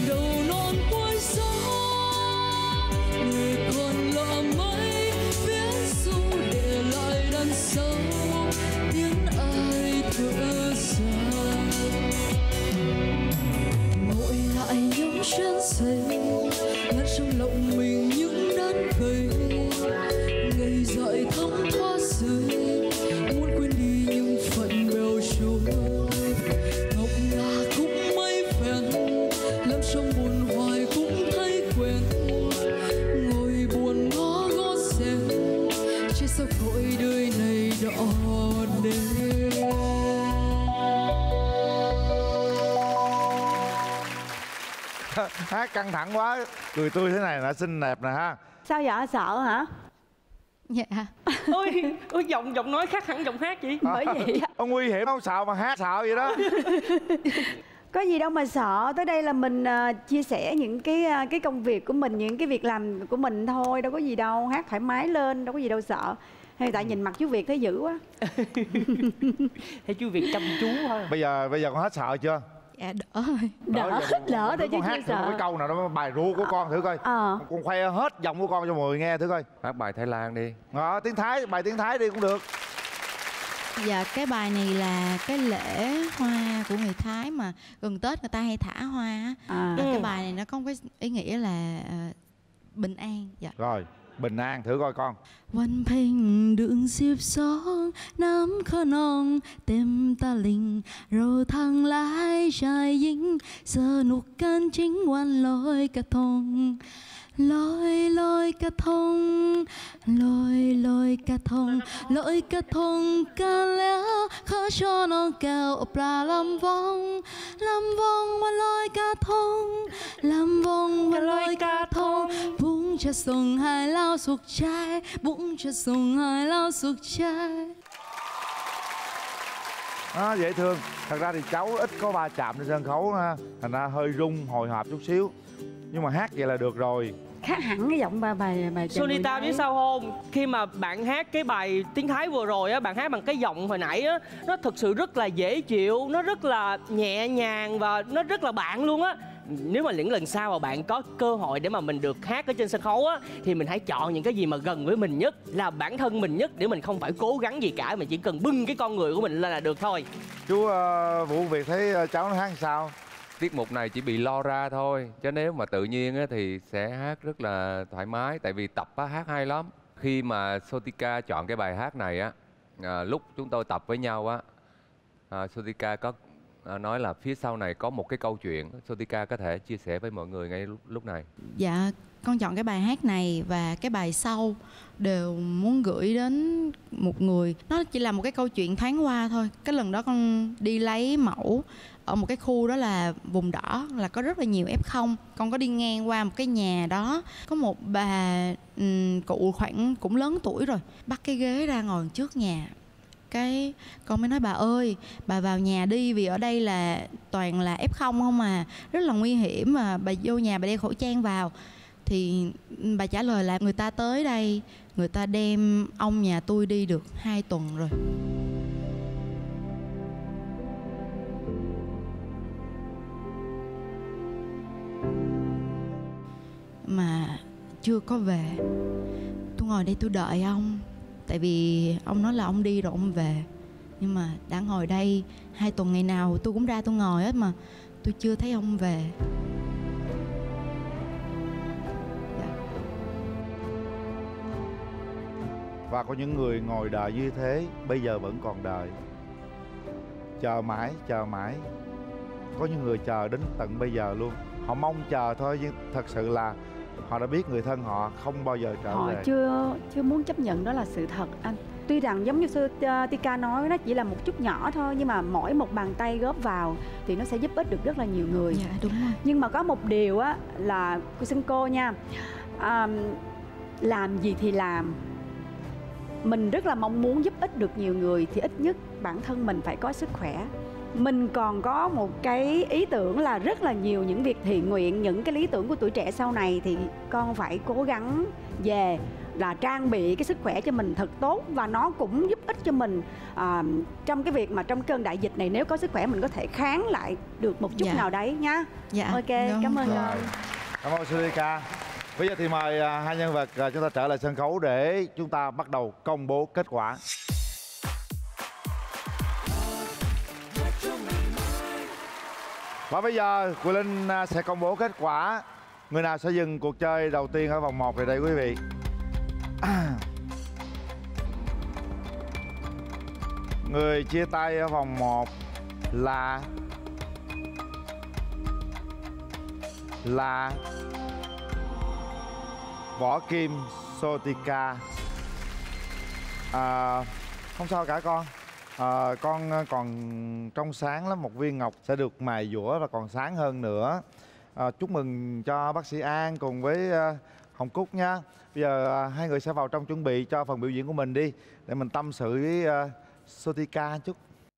B: Hát căng thẳng quá, cười tươi thế này là xinh đẹp nè ha.
E: Sao vậy, sợ hả?
L: Dạ.
D: Ôi, ôi giọng giọng nói khác hẳn giọng hát chị.
E: Bởi vậy
B: Ông nguy hiểm không, sợ mà hát sợ vậy đó.
E: có gì đâu mà sợ, tới đây là mình uh, chia sẻ những cái uh, cái công việc của mình, những cái việc làm của mình thôi, đâu có gì đâu, hát thoải mái lên, đâu có gì đâu sợ. Hay tại nhìn mặt chú Việt thấy dữ quá.
D: Hay chú Việt chăm chú thôi.
B: Bây giờ bây giờ con hết sợ chưa?
L: Dạ đỡ rồi.
E: Đỡ, đỡ thôi chứ
B: con
E: chưa
B: hát thử
E: sợ.
B: cái câu nào đó bài ru của con thử coi.
E: Ờ.
B: Con khoe hết giọng của con cho mọi người nghe thử coi.
C: Hát bài Thái Lan đi.
B: Ờ, tiếng Thái, bài tiếng Thái đi cũng được.
L: Dạ cái bài này là cái lễ hoa của người Thái mà gần Tết người ta hay thả hoa á.
E: À.
L: Cái bài này nó có một cái ý nghĩa là uh, bình an. Dạ.
B: Rồi, bình an thử coi con.
G: วันเพ็ญเดือนสิบสองน้ำขนองเต็มตะลิ่งเราทั้งหลายชายหญิงสนุกกันจริงวันลอยกระทงลอยลอยกระทงลอยลอยกระทงลอยกระทงกันแล้วขอชวนน้องแก้วปลาลำวงลำวงวันลอยกระทงลำวงวันลอยกระทงบุ้งจะส่งให้เราสุขใจบุ้งจะส่งให้เราสุขใจ
B: À, dễ thương. Thật ra thì cháu ít có va chạm trên sân khấu ha, thành ra hơi rung hồi hộp chút xíu, nhưng mà hát vậy là được rồi.
E: Khác hẳn cái giọng bài bài bài
D: Sonita biết sao không? Khi mà bạn hát cái bài tiếng Thái vừa rồi á, bạn hát bằng cái giọng hồi nãy á, nó thực sự rất là dễ chịu, nó rất là nhẹ nhàng và nó rất là bạn luôn á. Nếu mà những lần sau mà bạn có cơ hội để mà mình được hát ở trên sân khấu á, thì mình hãy chọn những cái gì mà gần với mình nhất, là bản thân mình nhất, để mình không phải cố gắng gì cả, mình chỉ cần bưng cái con người của mình lên là được thôi.
B: Chú uh, Vũ Việt thấy uh, cháu nó hát sao?
C: Tiết mục này chỉ bị lo ra thôi, chứ nếu mà tự nhiên á, thì sẽ hát rất là thoải mái. Tại vì tập á, hát hay lắm. Khi mà Sotika chọn cái bài hát này á, à, lúc chúng tôi tập với nhau á, à, Sotika có à, nói là phía sau này có một cái câu chuyện. Sotika có thể chia sẻ với mọi người ngay lúc, lúc này.
L: Dạ con chọn cái bài hát này và cái bài sau đều muốn gửi đến một người. Nó chỉ là một cái câu chuyện thoáng qua thôi. Cái lần đó con đi lấy mẫu ở một cái khu đó là vùng đỏ, là có rất là nhiều ép không. Con có đi ngang qua một cái nhà đó, có một bà um, cụ khoảng cũng lớn tuổi rồi, bắt cái ghế ra ngồi trước nhà. Cái con mới nói bà ơi, bà vào nhà đi, vì ở đây là toàn là ép không không à, rất là nguy hiểm, mà bà vô nhà bà đeo khẩu trang vào. Thì bà trả lời là người ta tới đây, người ta đem ông nhà tôi đi được hai tuần rồi. Mà chưa có về. Tôi ngồi đây tôi đợi ông, tại vì ông nói là ông đi rồi ông về. Nhưng mà đã ngồi đây hai tuần, ngày nào tôi cũng ra tôi ngồi hết mà tôi chưa thấy ông về.
B: Và có những người ngồi đợi như thế bây giờ vẫn còn đợi, chờ mãi chờ mãi. Có những người chờ đến tận bây giờ luôn. Họ mong chờ thôi, nhưng thật sự là họ đã biết người thân họ không bao giờ trở
E: họ
B: về.
E: chưa chưa muốn chấp nhận đó là sự thật anh. Tuy rằng giống như sư Tika nói, nó chỉ là một chút nhỏ thôi, nhưng mà mỗi một bàn tay góp vào thì nó sẽ giúp ích được rất là nhiều người.
L: Dạ đúng rồi.
E: Nhưng mà có một điều á là cô xin cô nha, à, làm gì thì làm, mình rất là mong muốn giúp ích được nhiều người, thì ít nhất bản thân mình phải có sức khỏe. Mình còn có một cái ý tưởng là rất là nhiều những việc thiện nguyện, những cái lý tưởng của tuổi trẻ sau này, thì con phải cố gắng về là trang bị cái sức khỏe cho mình thật tốt, và nó cũng giúp ích cho mình à, trong cái việc mà trong cơn đại dịch này, nếu có sức khỏe mình có thể kháng lại được một chút
L: Dạ.
E: nào đấy nhá.
L: Dạ.
E: Ok,
L: Đúng.
E: cảm ơn
B: Rồi.
E: con.
B: Cảm ơn Sotika. Bây giờ thì mời à, hai nhân vật à, chúng ta trở lại sân khấu để chúng ta bắt đầu công bố kết quả. Và bây giờ Quỳ Linh à, sẽ công bố kết quả. Người nào sẽ dừng cuộc chơi đầu tiên ở vòng một này đây quý vị? À. Người chia tay ở vòng một là là Võ Kim Sotika. À, không sao cả con. À, con còn trong sáng lắm, một viên ngọc sẽ được mài dũa và còn sáng hơn nữa. À, chúc mừng cho bác sĩ An cùng với uh, Hồng Cúc nha. Bây giờ uh, hai người sẽ vào trong chuẩn bị cho phần biểu diễn của mình đi, để mình tâm sự với uh, Sotika chút.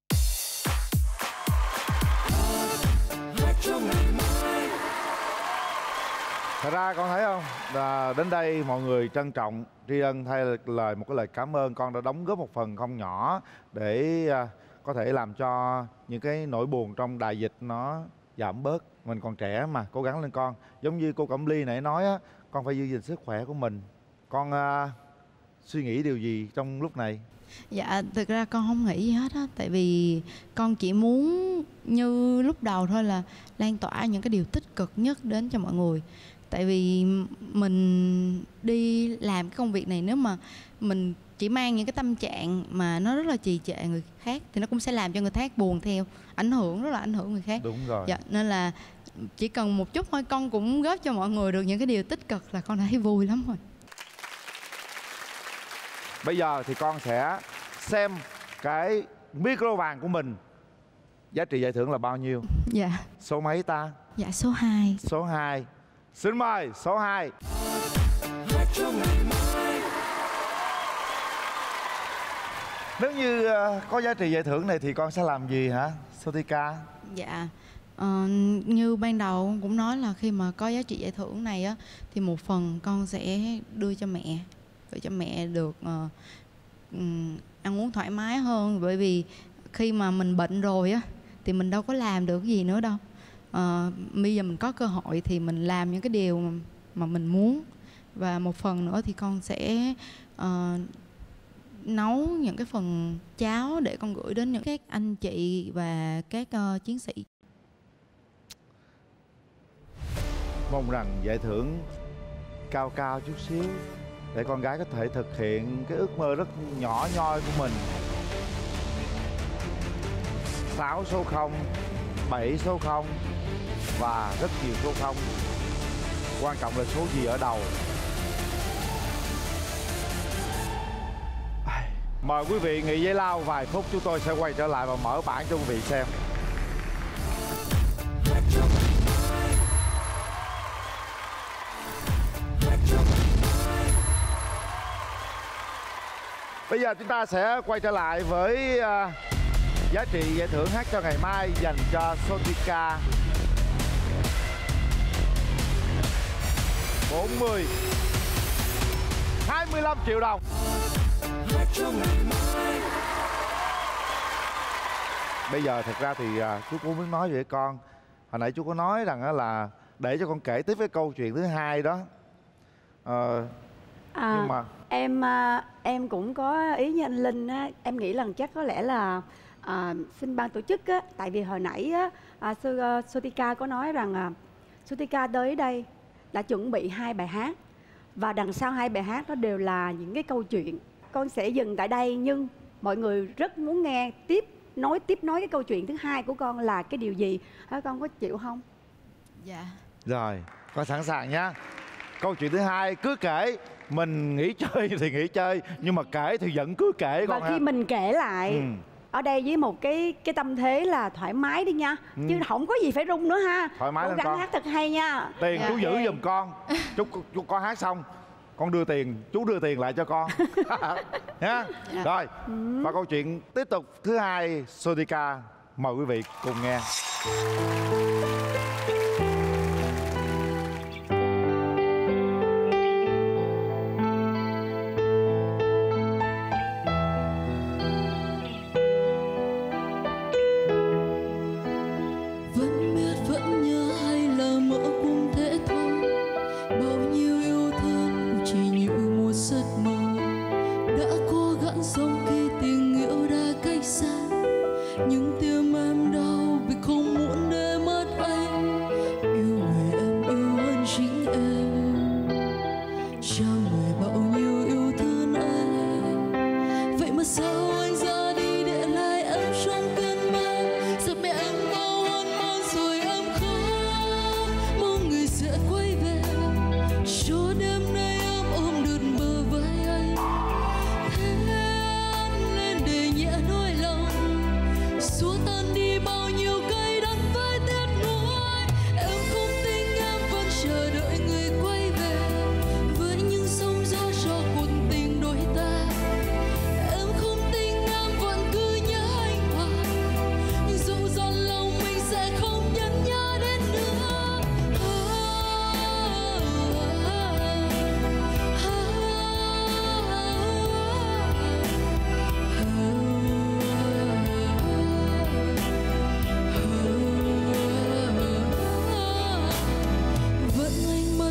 B: Thật ra con thấy không, là đến đây mọi người trân trọng, tri ân thay lời một cái lời cảm ơn con đã đóng góp một phần không nhỏ để uh, có thể làm cho những cái nỗi buồn trong đại dịch nó giảm bớt. Mình còn trẻ mà, cố gắng lên con. Giống như cô Cẩm Ly nãy nói á, con phải giữ gìn sức khỏe của mình. Con uh, suy nghĩ điều gì trong lúc này?
L: Dạ, thực ra con không nghĩ gì hết á. Tại vì con chỉ muốn như lúc đầu thôi, là lan tỏa những cái điều tích cực nhất đến cho mọi người. Tại vì mình đi làm cái công việc này, nếu mà mình chỉ mang những cái tâm trạng mà nó rất là trì trệ người khác thì nó cũng sẽ làm cho người khác buồn theo, ảnh hưởng, rất là ảnh hưởng người khác.
B: Đúng rồi.
L: Dạ, nên là chỉ cần một chút thôi, con cũng góp cho mọi người được những cái điều tích cực là con đã thấy vui lắm rồi.
B: Bây giờ thì con sẽ xem cái micro vàng của mình giá trị giải thưởng là bao nhiêu.
L: Dạ.
B: Số mấy ta?
L: Dạ, số hai.
B: Số hai. Xin mời số hai. Nếu như uh, có giá trị giải thưởng này thì con sẽ làm gì hả Sotika?
L: Dạ, uh, như ban đầu cũng nói là khi mà có giá trị giải thưởng này á, thì một phần con sẽ đưa cho mẹ, để cho mẹ được uh, um, ăn uống thoải mái hơn. Bởi vì khi mà mình bệnh rồi á thì mình đâu có làm được gì nữa đâu. Uh, bây giờ mình có cơ hội thì mình làm những cái điều mà, mà mình muốn. Và một phần nữa thì con sẽ uh, nấu những cái phần cháo để con gửi đến những các anh chị và các uh, chiến sĩ.
B: Mong rằng giải thưởng cao cao chút xíu để con gái có thể thực hiện cái ước mơ rất nhỏ nhoi của mình. Sáu số không, bảy số không và rất nhiều số không. Quan trọng là số gì ở đầu. Mời quý vị nghỉ giải lao vài phút, chúng tôi sẽ quay trở lại và mở bảng cho quý vị xem. Bây giờ chúng ta sẽ quay trở lại với uh, giá trị giải thưởng Hát Cho Ngày Mai dành cho Sotika. bốn mươi, hai mươi lăm triệu đồng. Bây giờ thật ra thì uh, chú cũng muốn nói với con. Hồi nãy chú có nói rằng uh, là để cho con kể tiếp cái câu chuyện thứ hai đó. Uh,
E: à,
B: nhưng mà
E: em em cũng có ý như anh Linh á, em nghĩ là chắc có lẽ là à, xin ban tổ chức á, tại vì hồi nãy á, à, Sotika có nói rằng à, Sotika tới đây đã chuẩn bị hai bài hát và đằng sau hai bài hát đó đều là những cái câu chuyện. Con sẽ dừng tại đây nhưng mọi người rất muốn nghe tiếp nói tiếp nói cái câu chuyện thứ hai của con là cái điều gì. À, con có chịu không?
L: Dạ.
B: Rồi, con sẵn sàng nhá. Câu chuyện thứ hai cứ kể, mình nghỉ chơi thì nghỉ chơi nhưng mà kể thì vẫn cứ kể con.
E: Và khi
B: ha.
E: mình kể lại ừ. ở đây với một cái cái tâm thế là thoải mái đi nha, ừ. chứ không có gì phải rung nữa ha.
B: Thoải mái
E: cố
B: lên
E: gắng
B: con.
E: hát thật hay nha.
B: Tiền
E: dạ.
B: chú giữ giùm con. Chú, chú con hát xong con đưa tiền, chú đưa tiền lại cho con nhá. Dạ. Rồi ừ. và câu chuyện tiếp tục thứ hai, Sotika mời quý vị cùng nghe.
G: Nhưng tim em đau vì không muốn để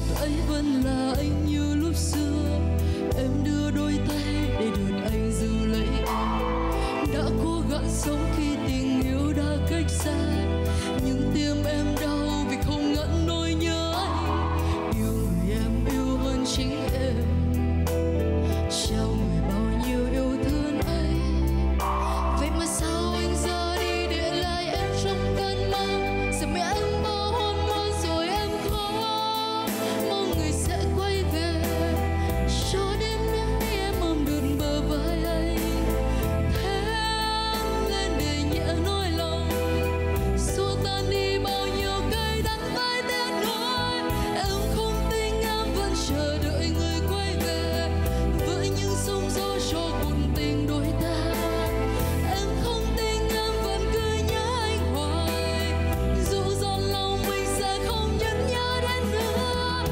G: ấy vẫn là anh như lúc xưa. Em đưa đôi tay để đợi anh giữ lấy em. Đã cố gắng sống khi tình yêu đã cách xa, nhưng tim em đau vì không ngăn nỗi nhớ anh. Yêu người em yêu hơn chính em, trao người bao nhiêu yêu thương anh. Vậy mà sao anh ra đi để lại em trong cơn mơ, giờ mẹ anh bao hôn mơ rồi em khó mong người sẽ quay về. Cho đến nay em ôm được bờ vai anh, thêm lên để nhẹ nỗi lòng, xua tan đi bao nhiêu cay đắng với tiếng nói. Em không tin em vẫn chờ đợi người quay về, với những sóng gió cho cuộc tình đôi ta. Em không tin em vẫn cứ nhớ anh hoài, dù giòn lòng mình sẽ không nhẫn nhớ đến nữa.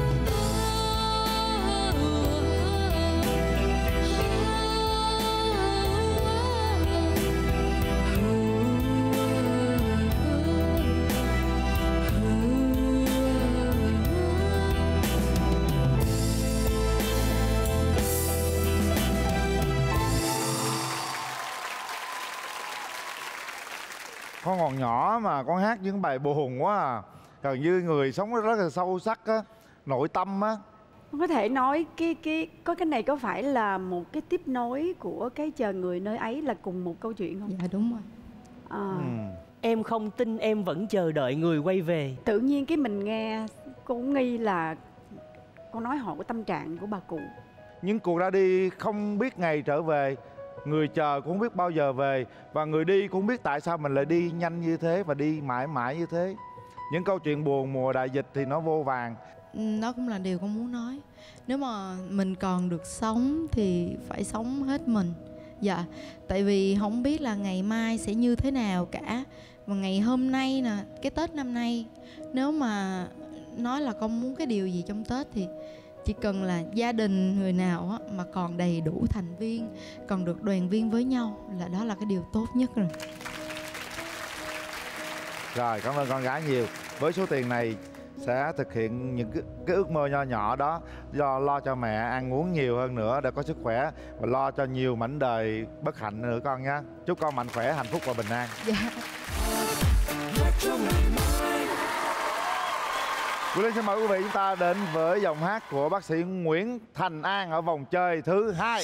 B: Con còn nhỏ mà con hát những bài buồn quá à. Gần như người sống rất là sâu sắc á, nội tâm á.
E: Có thể nói cái cái có cái này có phải là một cái tiếp nối của cái chờ người nơi ấy là cùng một câu chuyện không?
L: Dạ đúng rồi.
E: À,
B: Ừ.
D: Em không tin em vẫn chờ đợi người quay về.
E: tự nhiên cái mình nghe cô cũng nghi là con nói họ của tâm trạng của bà cụ.
B: Nhưng cuộc ra đi không biết ngày trở về, người chờ cũng không biết bao giờ về, và người đi cũng không biết tại sao mình lại đi nhanh như thế và đi mãi mãi như thế. Những câu chuyện buồn mùa đại dịch thì nó vô vàn.
L: Đó cũng là điều con muốn nói. Nếu mà mình còn được sống thì phải sống hết mình. Dạ, tại vì không biết là ngày mai sẽ như thế nào cả. Và ngày hôm nay nè, cái Tết năm nay, nếu mà nói là con muốn cái điều gì trong Tết thì chỉ cần là gia đình người nào á, mà còn đầy đủ thành viên, còn được đoàn viên với nhau là đó là cái điều tốt nhất rồi.
B: Rồi, cảm ơn con gái nhiều. Với số tiền này sẽ thực hiện những cái, cái ước mơ nho nhỏ đó, do lo cho mẹ ăn uống nhiều hơn nữa để có sức khỏe, và lo cho nhiều mảnh đời bất hạnh nữa con nha. Chúc con mạnh khỏe, hạnh phúc và bình an.
L: Dạ.
B: Quý Linh xin mời quý vị chúng ta đến với giọng hát của bác sĩ Nguyễn Thành An ở vòng chơi thứ hai.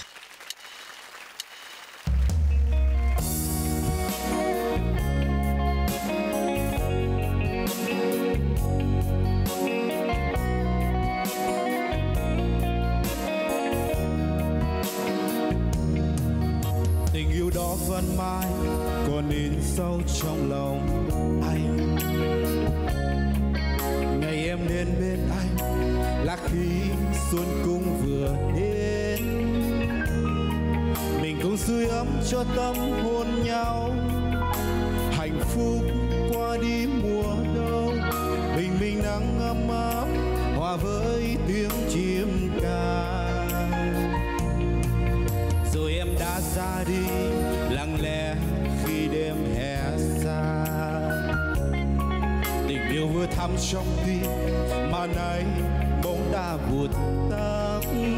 I: Tình yêu đó vẫn mãi còn in sâu trong lòng anh. Ngày em đến bên anh là khi xuân cung vừa đến, mình cùng sưởi ấm cho tâm hôn nhau. Hạnh phúc qua đi mùa đông, bình minh nắng ấm áp hòa với tiếng chim ca. Rồi em đã ra đi lặng lẽ khi đêm hè xa. Tình yêu vừa thắm trong tim mà nay bỗng đã vụt tắt.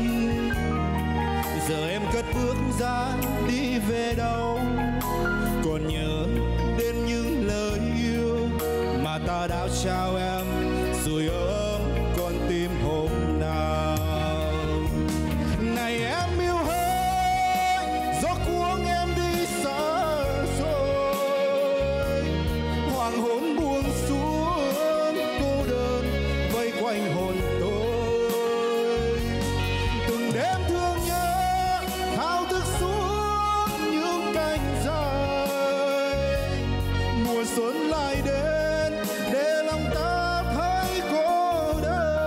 I: Giờ em cất bước ra đi về đâu, còn nhớ đến những lời yêu mà ta đã trao em rồi ấm con tim hôm nào. Này em yêu ơi, gió cuống em đi xa rồi, hoàng hôn buông xuống cô đơn vây quanh hồn tôi. Từng đêm thương nhớ thao thức suốt những cánh dài, mùa xuân lại đến để lòng ta thấy cô đơn.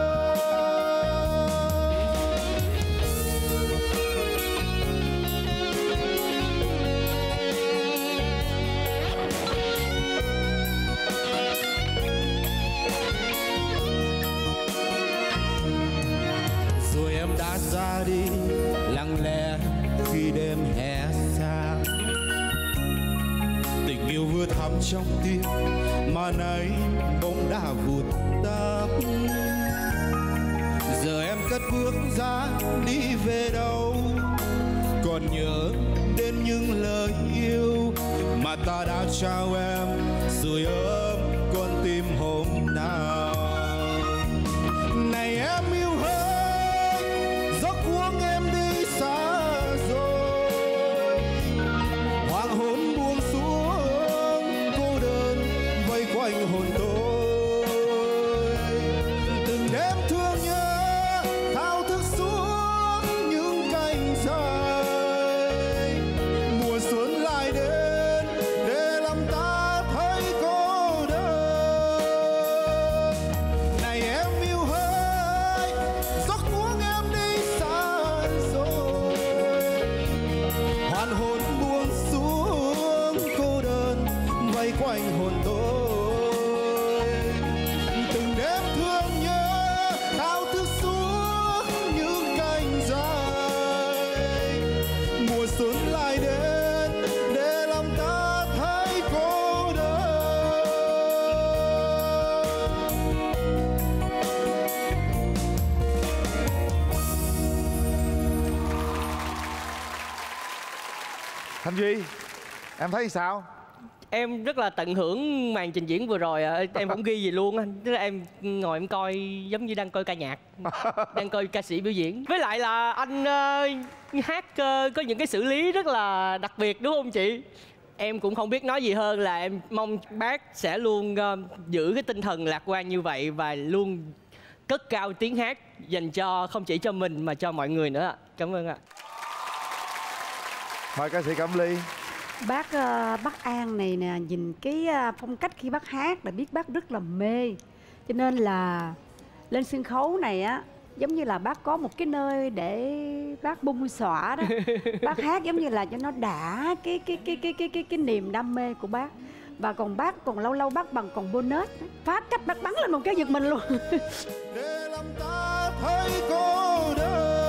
I: Rồi em đã ra đi lặng lẽ khi đêm hè xa. Tình yêu vừa thắm trong tim mà nay bỗng đã vụt tắt. bước ra đi về đâu, còn nhớ đến những lời yêu mà ta đã trao em, sưởi ấm con tim hôm nào. Này em yêu hơn, giấc cuống em đi xa rồi, hoàng hôn buông xuống cô đơn vây quanh hồn tôi. Từng đêm thương nhớ thao thức xuống những cánh rơi, mùa xuân lại đến để làm ta thấy cô đơn. Này em yêu hỡi, giấc cuống em đi xa rồi, hoàn hồn buông xuống cô đơn vây quanh hồn tôi. Từng đêm thương nhớ thao thức xuống những cánh rơi, mùa xuân lại đến để làm ta thấy cô đơn.
B: Thanh Duy, em thấy sao?
D: Em rất là tận hưởng màn trình diễn vừa rồi ạ. Em không ghi gì luôn anh. Tức là em ngồi em coi giống như đang coi ca nhạc, đang coi ca sĩ biểu diễn. Với lại là anh ờ, hát ờ, có những cái xử lý rất là đặc biệt đúng không chị? Em cũng không biết nói gì hơn là em mong bác sẽ luôn ờ, giữ cái tinh thần lạc quan như vậy và luôn cất cao tiếng hát dành cho không chỉ cho mình mà cho mọi người nữa ạ. Cảm ơn ạ.
B: Mời ca sĩ Cẩm Ly.
E: Bác ờ, bác An này nè, nhìn cái ờ, phong cách khi bác hát là biết bác rất là mê, cho nên là lên sân khấu này á giống như là bác có một cái nơi để bác bung xõa đó. Bác hát giống như là cho nó đã cái cái cái cái cái cái cái niềm đam mê của bác. Và còn bác còn lâu lâu bác bằng còn bonus phá cách bác bắn lên một cái giật mình luôn.
I: Để làm ta thấy cô đơn.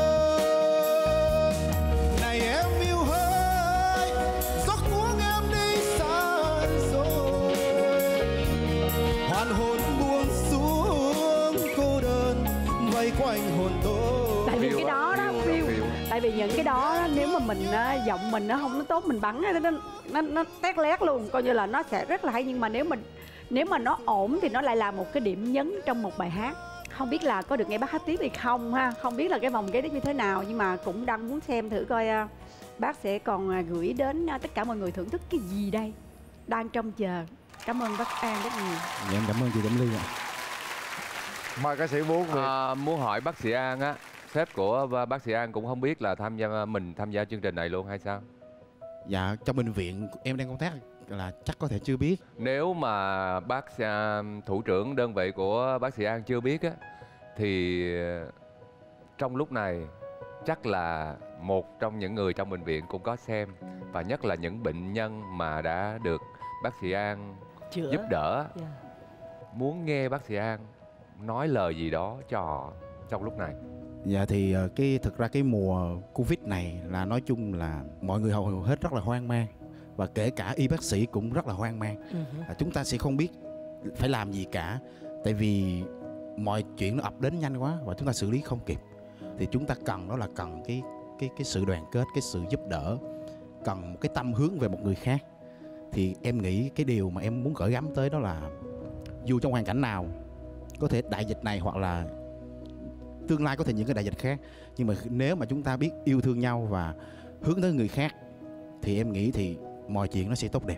I: Này em yêu hỡi, giấc cuống em đi xa rồi, hoàn hồn buông xuống cô đơn vây quanh hồn tôi.
E: Tại vì cái đó đó phiêu, tại vì những cái đó, đó nếu mà mình uh, giọng mình nó không nó tốt, mình bắn nó nó nó tét lét luôn, coi như là nó sẽ rất là hay. Nhưng mà nếu mình nếu mà nó ổn thì nó lại là một cái điểm nhấn trong một bài hát. Không biết là có được nghe bác hát tiếp hay không ha, không biết là cái vòng kế tiếp như thế nào, nhưng mà cũng đang muốn xem thử coi uh, bác sẽ còn uh, gửi đến uh, tất cả mọi người thưởng thức cái gì đây. Đang trông chờ. Cảm ơn bác An rất nhiều.
H: Dạ, em cảm ơn chị Cẩm Ly ạ.
B: Mời ca sĩ Vũ.
C: À, muốn hỏi bác sĩ An á, sếp của bác sĩ An cũng không biết là tham gia mình tham gia chương trình này luôn hay sao?
H: Dạ, trong bệnh viện em đang công tác là chắc có thể chưa biết.
C: Nếu mà bác thủ trưởng đơn vị của bác sĩ An chưa biết á, thì trong lúc này chắc là một trong những người trong bệnh viện cũng có xem, và nhất là những bệnh nhân mà đã được bác sĩ An
D: Chữa.
C: giúp đỡ,
D: Yeah.
C: muốn nghe bác sĩ An nói lời gì đó cho họ trong lúc này.
H: Dạ thì ờ, cái thực ra cái mùa Covid này là nói chung là mọi người hầu hết rất là hoang mang, và kể cả y bác sĩ cũng rất là hoang mang.
D: Uh-huh.
H: Là chúng ta sẽ không biết phải làm gì cả, tại vì mọi chuyện nó ập đến nhanh quá và chúng ta xử lý không kịp. Thì chúng ta cần đó là cần cái cái cái sự đoàn kết, cái sự giúp đỡ, cần một cái tâm hướng về một người khác. Thì em nghĩ cái điều mà em muốn gửi gắm tới đó là dù trong hoàn cảnh nào, có thể đại dịch này hoặc là tương lai có thể những cái đại dịch khác, nhưng mà nếu mà chúng ta biết yêu thương nhau và hướng tới người khác thì em nghĩ thì mọi chuyện nó sẽ tốt đẹp.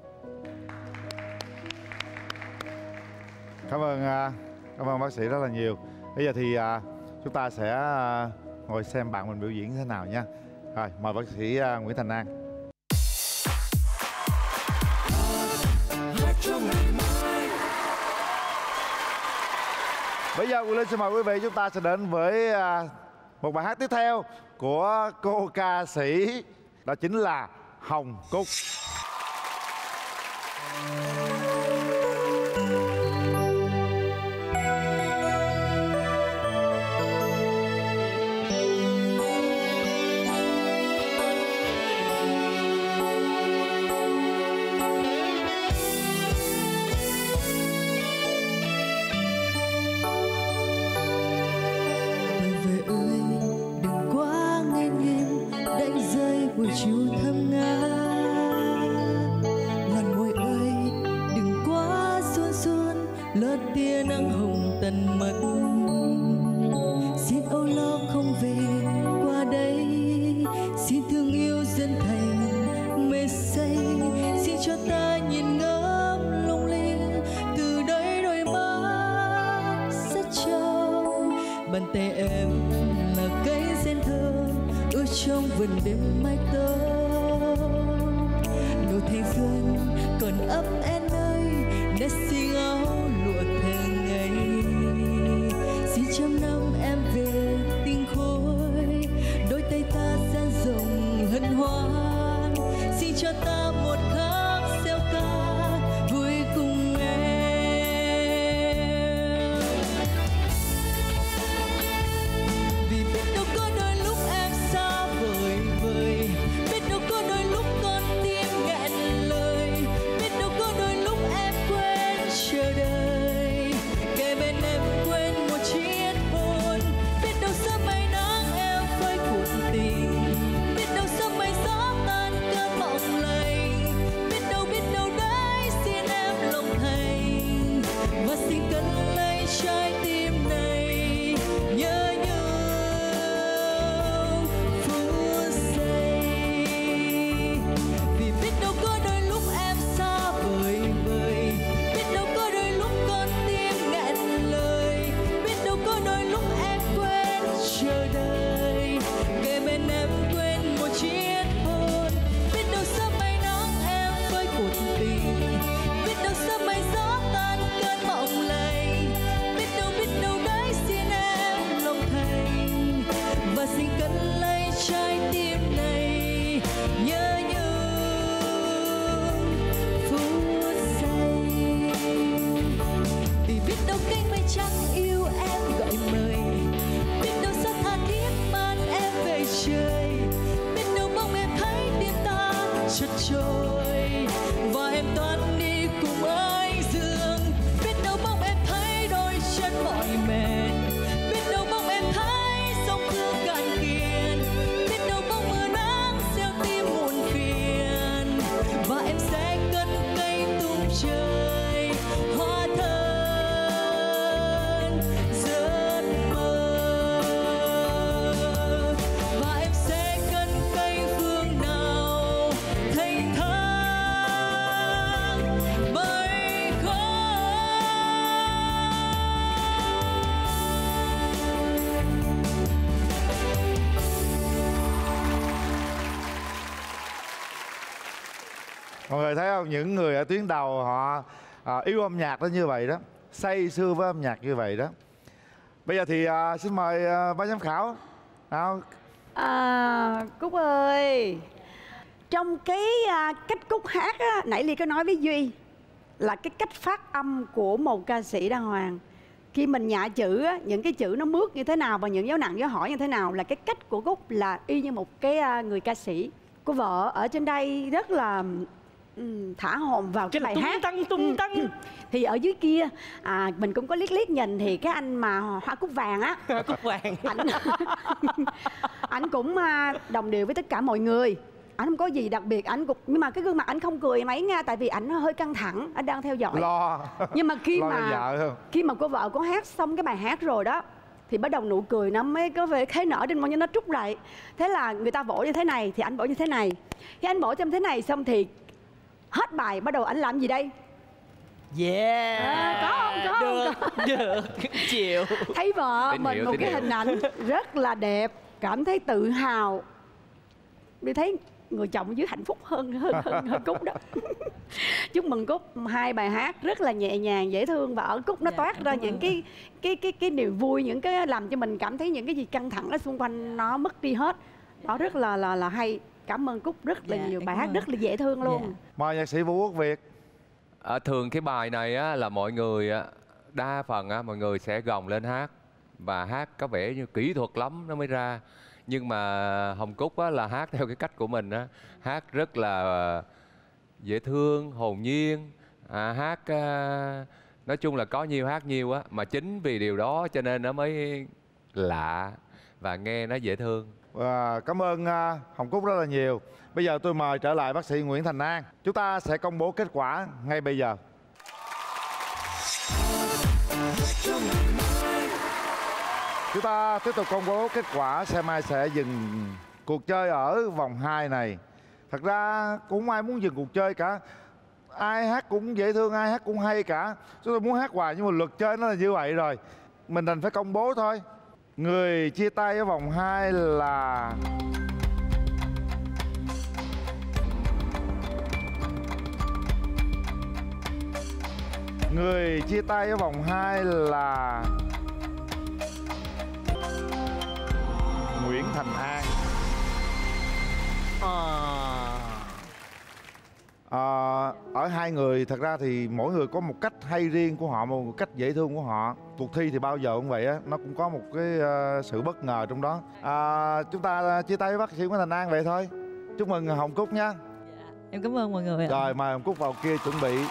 B: Cảm ơn uh, cảm ơn bác sĩ rất là nhiều. Bây giờ thì uh, chúng ta sẽ uh, ngồi xem bạn mình biểu diễn thế nào nha. Rồi, mời bác sĩ uh, Nguyễn Thành An. Bây giờ Quyền Linh xin mời quý vị, chúng ta sẽ đến với uh, một bài hát tiếp theo của cô ca sĩ, đó chính là Hồng Cúc.
G: về ước tia nắng hồng tàn mất. Xin âu lo không về qua đây, xin thương yêu chân thành mê say, xin cho ta nhìn ngắm lung linh từ đây đôi mắt rất trong. Bàn tay em là cây sen thơm ướt trong vườn đêm mai tóc, nụ thanh xuân còn ấp em ơi, nét xinh áo lụa thường ngày. Xin trăm năm em về tinh khôi, đôi tay ta dang rộng hân hoan. Xin cho ta một khắc gieo ca vui cùng em. Vì biết đâu có đôi lúc em xa vời vời, biết đâu có đôi lúc con tim nghẹn lời, biết đâu có đôi lúc em quên chờ đợi, kề bên em quên một chiếc hôn. Biết đâu sớm mai nắng em phơi cuộc tình, biết đâu sớm mai gió tan cơn mộng lành, biết đâu biết đâu đấy xin em lòng thành, và xin cất lấy trái tim này nhớ nhung phút giây. Vì biết đâu có đôi lúc em xa vời vời, biết đâu có đôi lúc con tim nghẹn lời, biết đâu có đôi lúc em quên chờ đợi, kề bên em quên một chiếc hôn. Biết đâu sớm mai nắng em phơi cuộc tình, biết đâu sớm mai gió tan cơn mộng lành, biết đâu biết đâu đấy xin em lòng thành, và xin cất lấy trái tim này nhớ nhung phút giây. Vì biết đâu cánh mây trắng yêu em gọi mời, biết đâu gió tha thiết mang em về trời, biết đâu mong em thấy tim ta chợt trôi và em toan đi cùng anh dương. Biết đâu mong em thấy đôi chân mỏi mệt, biết đâu mong em thấy sông thương cạn kiệt, biết đâu mong mưa nắng gieo tim muộn phiền, và em sẽ cất cây tung trời hoa thơm giấc mơ, và em sẽ cất cây phương nào thanh thang bay khói.
B: Mọi người thấy không, những người ở tuyến đầu họ à, yêu âm nhạc đó như vậy đó, say sưa với âm nhạc như vậy đó. Bây giờ thì à, xin mời à, ban giám khảo nào.
E: À, Cúc ơi, trong cái à, cách Cúc hát á, nãy Ly có nói với Duy là cái cách phát âm của một ca sĩ đàng hoàng. Khi mình nhả chữ á, những cái chữ nó mướt như thế nào và những dấu nặng dấu hỏi như thế nào là cái cách của Cúc là y như một cái à, người ca sĩ. Cô vợ ở trên đây rất là ừ, thả hồn vào cái bài
D: tung
E: hát
D: tăng tung tăng.
E: Ừ. Thì ở dưới kia à, mình cũng có liếc liếc nhìn thì cái anh mà hoa cúc vàng á,
D: Cúc vàng
E: ảnh ảnh cũng à, đồng điệu với tất cả mọi người. Ảnh không có gì đặc biệt, ảnh cũng nhưng mà cái gương mặt ảnh không cười mấy nha, tại vì ảnh hơi căng thẳng, ảnh đang theo dõi.
B: Lo.
E: Nhưng mà khi
B: Lo
E: mà
B: cho vợ không?
E: khi mà cô vợ có hát xong cái bài hát rồi đó thì bắt đầu nụ cười nó mới có vẻ khế nở trên môi, nó trút lại. Thế là người ta vỗ như thế này thì ảnh vỗ như thế này. Khi anh vỗ trong thế này xong thì hết bài bắt đầu ảnh làm gì đây?
D: Yeah.
E: À, có không? Có
D: được,
E: không? Có.
D: được, chịu.
E: Thấy vợ
C: Tín
E: mình
C: hiệu,
E: một
C: tín
E: cái
C: hiệu.
E: hình ảnh rất là đẹp, cảm thấy tự hào. Đi thấy người chồng dưới hạnh phúc hơn hơn hơn, hơn Cúc đó. Chúc mừng Cúc, hai bài hát rất là nhẹ nhàng, dễ thương và ở Cúc nó
F: Dạ,
E: toát ra
F: cảm
E: những
F: ơn.
E: cái cái cái cái niềm vui, những cái làm cho mình cảm thấy những cái gì căng thẳng ở xung quanh nó mất đi hết. Đó rất là là là hay. Cảm ơn Cúc rất là
F: Dạ,
E: nhiều,
F: em
E: bài
F: cảm
E: hát
F: ơn.
E: rất là dễ thương luôn.
F: Dạ.
B: Mời nhạc sĩ Vũ Quốc Việt.
C: À, thường cái bài này á, là mọi người á, đa phần á, mọi người sẽ gồng lên hát và hát có vẻ như kỹ thuật lắm nó mới ra. Nhưng mà Hồng Cúc á, là hát theo cái cách của mình á, hát rất là dễ thương, hồn nhiên, à, hát à, nói chung là có nhiều hát nhiều á, mà chính vì điều đó cho nên nó mới lạ và nghe nó dễ thương.
B: Và cảm ơn à, Hồng Cúc rất là nhiều. Bây giờ tôi mời trở lại bác sĩ Nguyễn Thành An. Chúng ta sẽ công bố kết quả ngay bây giờ. Chúng ta tiếp tục công bố kết quả xem ai sẽ dừng cuộc chơi ở vòng hai này. Thật ra cũng không ai muốn dừng cuộc chơi cả. Ai hát cũng dễ thương, ai hát cũng hay cả. Chúng tôi muốn hát hoài nhưng mà luật chơi nó là như vậy rồi. Mình đành phải công bố thôi. Người chia tay ở vòng hai là... Người chia tay ở vòng hai là... Nguyễn Thành An.
D: À...
B: À, ở hai người thật ra thì mỗi người có một cách hay riêng của họ, một cách dễ thương của họ. Cuộc thi thì bao giờ cũng vậy á, nó cũng có một cái uh, sự bất ngờ trong đó. À, chúng ta chia tay với bác sĩ Nguyễn Thành An vậy thôi. Chúc mừng Hồng Cúc nha.
F: Em cảm ơn mọi người ạ.
B: Rồi mời Hồng Cúc vào kia chuẩn bị.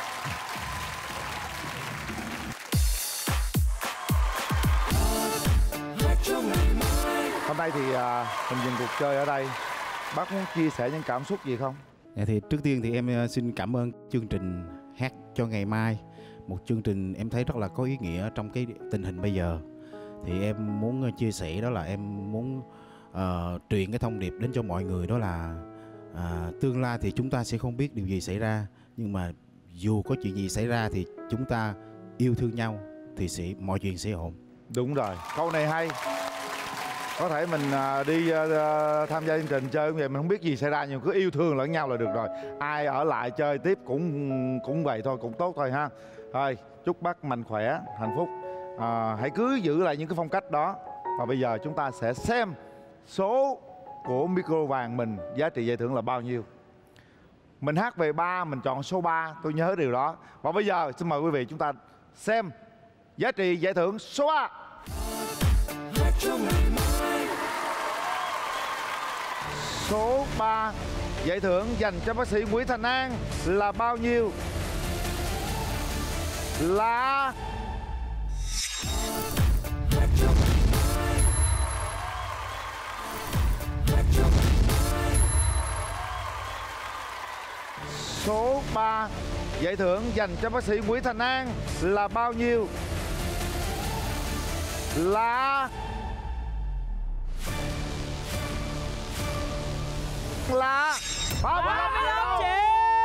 B: Hôm nay thì uh, mình dừng cuộc chơi ở đây. Bác muốn chia sẻ những cảm xúc gì không?
H: Dạ thì trước tiên thì em xin cảm ơn chương trình Hát Cho Ngày Mai. Một chương trình em thấy rất là có ý nghĩa trong cái tình hình bây giờ. Thì em muốn chia sẻ đó là em muốn uh, truyền cái thông điệp đến cho mọi người, đó là uh, tương lai thì chúng ta sẽ không biết điều gì xảy ra, nhưng mà dù có chuyện gì xảy ra thì chúng ta yêu thương nhau thì sẽ mọi chuyện sẽ ổn.
B: Đúng rồi, câu này hay. Có thể mình đi uh, tham gia chương trình chơi cũng vậy, mình không biết gì xảy ra nhưng cứ yêu thương lẫn nhau là được rồi. Ai ở lại chơi tiếp cũng cũng vậy thôi, cũng tốt thôi ha. Thôi, chúc bác mạnh khỏe, hạnh phúc. À, hãy cứ giữ lại những cái phong cách đó. Và bây giờ chúng ta sẽ xem số của micro vàng mình giá trị giải thưởng là bao nhiêu. Mình hát về ba, mình chọn số ba, tôi nhớ điều đó. Và bây giờ xin mời quý vị chúng ta xem giá trị giải thưởng số ba. Số ba giải thưởng dành cho bác sĩ Nguyễn Thành An là bao nhiêu? Là... Số ba giải thưởng dành cho bác sĩ Nguyễn Thành An là bao nhiêu? Là... Là... ba mươi lăm triệu.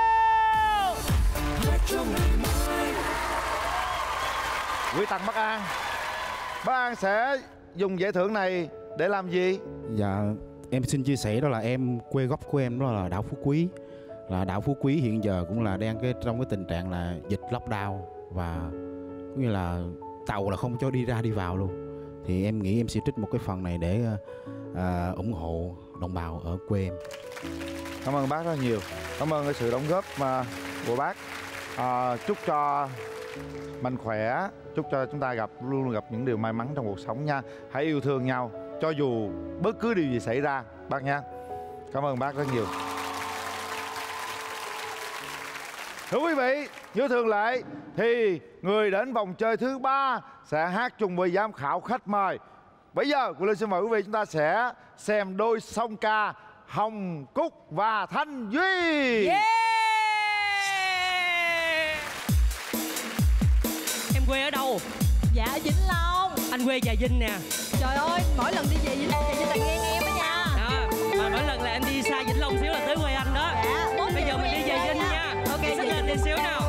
B: Gửi tặng bác An. Bác An sẽ dùng giải thưởng này để làm gì?
H: Dạ, em xin chia sẻ đó là em quê gốc của em đó là đảo Phú Quý. Là đảo Phú Quý hiện giờ cũng là đang cái trong cái tình trạng là dịch lockdown, và cũng như là tàu là không cho đi ra đi vào luôn. Thì em nghĩ em sẽ trích một cái phần này để uh, ủng hộ đồng bào ở quê em.
B: Cảm ơn bác rất nhiều. Cảm ơn cái sự đóng góp mà của bác. À, chúc cho mạnh khỏe, chúc cho chúng ta gặp luôn luôn gặp những điều may mắn trong cuộc sống nha. Hãy yêu thương nhau cho dù bất cứ điều gì xảy ra bác nha. Cảm ơn bác rất nhiều. Thưa quý vị, như thường lệ thì người đến vòng chơi thứ ba sẽ hát chung với giám khảo khách mời. Bây giờ Quỳnh Linh xin mời quý vị chúng ta sẽ xem đôi song ca Hồng Cúc và Thanh Duy.
D: Yeah! Em quê ở đâu?
F: Dạ Vĩnh Long.
D: Anh quê Trà Vinh nè.
F: Trời ơi, mỗi lần đi về Vĩnh Long, Trà Vinh là nghe em đó nha.
D: Đó, mà mỗi lần là em đi xa Vĩnh Long xíu là tới quê anh đó.
F: Dạ.
D: Bây giờ mình đi về Vinh nha. Ok, xích lên đi xíu nào.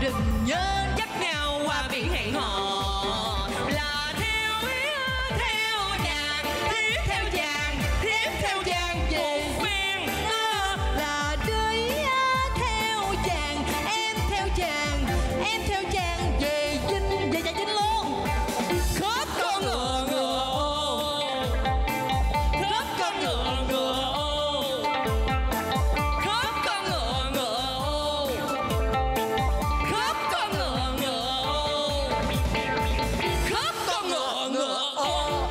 G: rừng nhớ dắt nhau qua biển hẹn hò. Là theo ý theo chàng, tiếp theo chàng, tiếp theo chàng về quen. Là đi theo chàng, em theo chàng, em theo chàng về Vinh, về chàng Vinh luôn. Khớp con ngựa ngựa ô, khớp con ngựa ngựa ô, khớp con ngựa ngựa ô, khớp con ngựa ngựa ô, khớp con ngựa ngựa ô.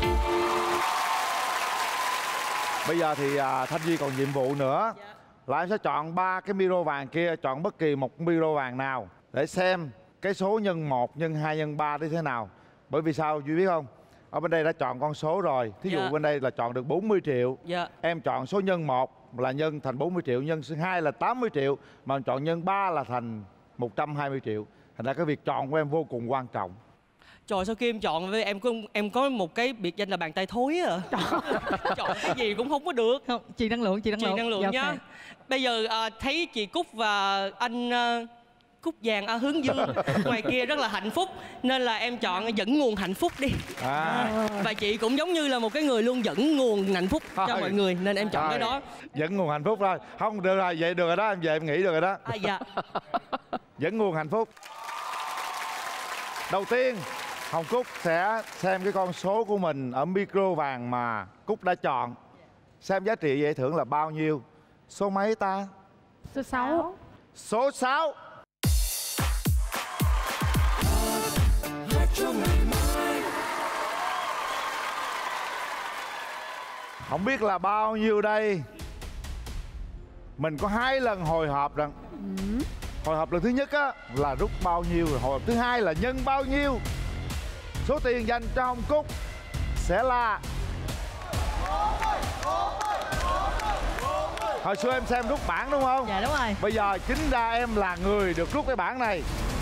B: Bây giờ thì à, Thanh Duy còn nhiệm vụ nữa là em sẽ chọn ba cái micro vàng kia, chọn bất kỳ một micro vàng nào để xem cái số nhân một, nhân hai, nhân ba như thế nào. Bởi vì sao Duy biết không? Ở bên đây đã chọn con số rồi. Thí dụ
D: Dạ.
B: bên đây là chọn được bốn mươi triệu.
D: Dạ.
B: Em chọn số nhân một là nhân thành bốn mươi triệu, nhân số hai là tám mươi triệu, mà em chọn nhân ba là thành một trăm hai mươi triệu. Thành ra cái việc chọn của em vô cùng quan trọng.
D: Trời, sao khi em chọn với em có em có một cái biệt danh là bàn tay thối à. Chọn cái gì cũng không có được.
F: Không, truyền năng lượng, truyền năng
D: Truyền
F: lượng.
D: năng lượng
F: Dạ,
D: nhá.
F: ok.
D: Bây giờ à, thấy chị Cúc và anh à, Cúc Vàng à, Hướng Dương ngoài kia rất là hạnh phúc, nên là em chọn dẫn nguồn hạnh phúc đi.
B: À.
D: Và chị cũng giống như là một cái người luôn dẫn nguồn hạnh phúc cho
B: Thôi.
D: mọi người, nên em chọn
B: Rồi,
D: cái đó.
B: dẫn nguồn hạnh phúc thôi. Không được rồi, vậy được rồi đó, em về em nghĩ được rồi đó.
D: À, dạ.
B: Dẫn nguồn hạnh phúc. Đầu tiên Hồng Cúc sẽ xem cái con số của mình ở micro vàng mà Cúc đã chọn. Xem giá trị giải thưởng là bao nhiêu. Số mấy ta?
K: Số sáu.
B: Số sáu. Không biết là bao nhiêu đây. Mình có hai lần hồi hộp rằng hồi hộp lần thứ nhất á là rút bao nhiêu, rồi hồi hộp thứ hai là nhân bao nhiêu. Số tiền dành cho Hồng Cúc sẽ là... Hồi xưa em xem rút bảng đúng không?
F: Dạ đúng rồi.
B: Bây giờ chính ra em là người được rút cái bảng này.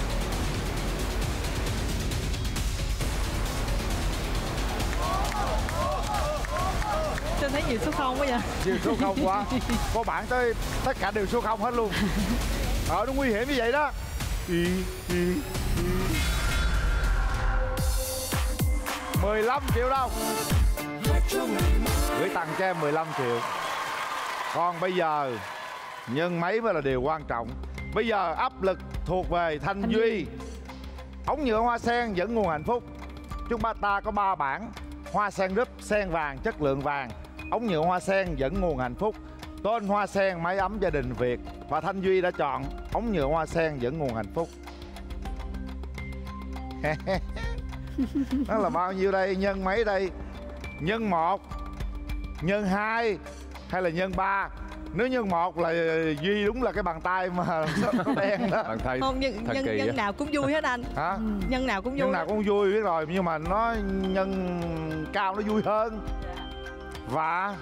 F: Tôi thấy nhiều số không quá vậy.
B: Nhiều số không quá. Có bảng tới tất cả đều số không hết luôn. Ờ nó nguy hiểm như vậy đó. Ý, ý, ý. mười lăm triệu đồng. Gửi tặng cho em mười lăm triệu. Còn bây giờ nhân mấy mới là điều quan trọng. Bây giờ áp lực thuộc về Thanh Duy. Ống nhựa hoa sen dẫn nguồn hạnh phúc. Chúng ta có ba bảng: hoa sen rúp, sen vàng, chất lượng vàng. Ống nhựa hoa sen dẫn nguồn hạnh phúc. Tên hoa sen, mái ấm gia đình Việt. Và Thanh Duy đã chọn ống nhựa hoa sen dẫn nguồn hạnh phúc. Nó là bao nhiêu đây? Nhân mấy đây? Nhân một, nhân hai hay là nhân ba? Nếu nhân một là Duy đúng là cái bàn tay mà nó đen đó.
C: Bàn tay
F: Không, nhân,
C: thần
F: nhân,
C: kỳ
F: nhân
C: á.
F: nào cũng vui hết anh.
B: Hả?
F: Nhân nào cũng vui.
B: Nhân nào cũng vui biết rồi, nhưng mà nó nhân cao nó vui hơn. Và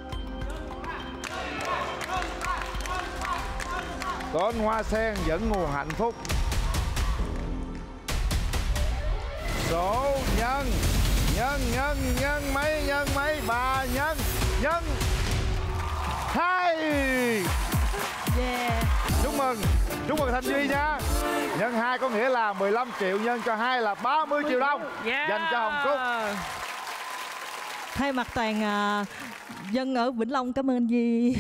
B: tên hoa sen dẫn nguồn hạnh phúc. Số nhân nhân nhân nhân mấy nhân mấy ba nhân nhân hai.
F: Yeah.
B: Chúc mừng, chúc mừng Thanh Duy nha. Nhân hai có nghĩa là mười lăm triệu, nhân cho hai là ba mươi triệu đồng.
D: Yeah.
B: Dành cho Hồng Cúc.
F: Thay mặt toàn uh, dân ở Vĩnh Long cảm ơn Duy.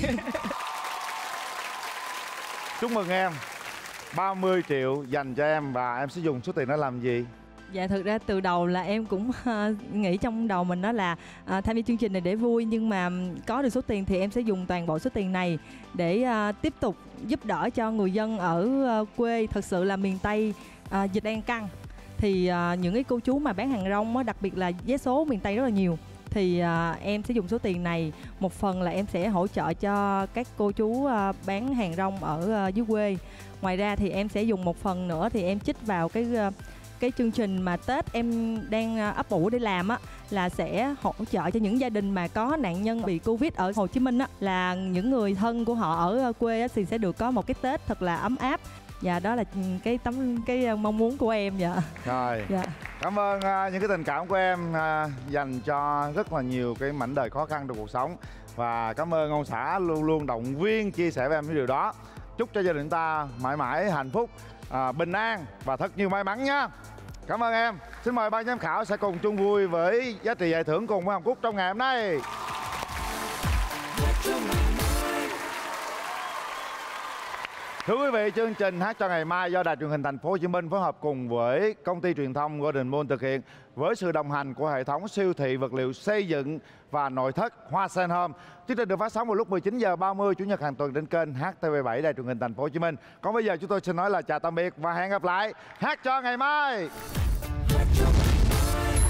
B: Chúc mừng em. ba mươi triệu dành cho em. Và em sẽ dùng số tiền đó làm gì?
F: Dạ thực ra từ đầu là em cũng uh, nghĩ trong đầu mình đó là uh, tham gia chương trình này để vui, nhưng mà có được số tiền thì em sẽ dùng toàn bộ số tiền này để uh, tiếp tục giúp đỡ cho người dân ở uh, quê. Thật sự là miền Tây uh, dịch đang căng, thì uh, những cái cô chú mà bán hàng rong á, đặc biệt là vé số miền Tây rất là nhiều, thì uh, em sẽ dùng số tiền này một phần là em sẽ hỗ trợ cho các cô chú uh, bán hàng rong ở uh, dưới quê. Ngoài ra thì em sẽ dùng một phần nữa thì em trích vào cái uh, cái chương trình mà Tết em đang ấp ủ để làm á, là sẽ hỗ trợ cho những gia đình mà có nạn nhân bị Covid ở Hồ Chí Minh á, là những người thân của họ ở quê á, thì sẽ được có một cái Tết thật là ấm áp. Dạ đó là cái tấm cái mong muốn của em. Dạ
B: rồi.
F: Dạ.
B: Cảm ơn uh, những cái tình cảm của em uh, dành cho rất là nhiều cái mảnh đời khó khăn trong cuộc sống. Và cảm ơn ông xã luôn luôn động viên chia sẻ với em cái điều đó. Chúc cho gia đình ta mãi mãi hạnh phúc. à, bình an và thật nhiều may mắn nha. Cảm ơn em. Xin mời ban giám khảo sẽ cùng chung vui với giá trị giải thưởng cùng với Hồng Cúc trong ngày hôm nay. Thưa quý vị, chương trình Hát cho ngày mai do Đài Truyền hình Thành phố Hồ Chí Minh phối hợp cùng với công ty truyền thông Golden Moon thực hiện với sự đồng hành của hệ thống siêu thị vật liệu xây dựng và nội thất Hoa Sen Home. Chương trình được phát sóng vào lúc mười chín giờ ba mươi chủ nhật hàng tuần trên kênh hát tê vê bảy Đài Truyền hình Thành phố Hồ Chí Minh. Còn bây giờ chúng tôi xin nói là chào tạm biệt và hẹn gặp lại. Hát cho ngày mai.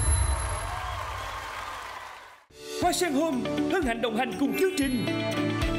A: Hoa Sen Home hân hạnh đồng hành cùng chương trình.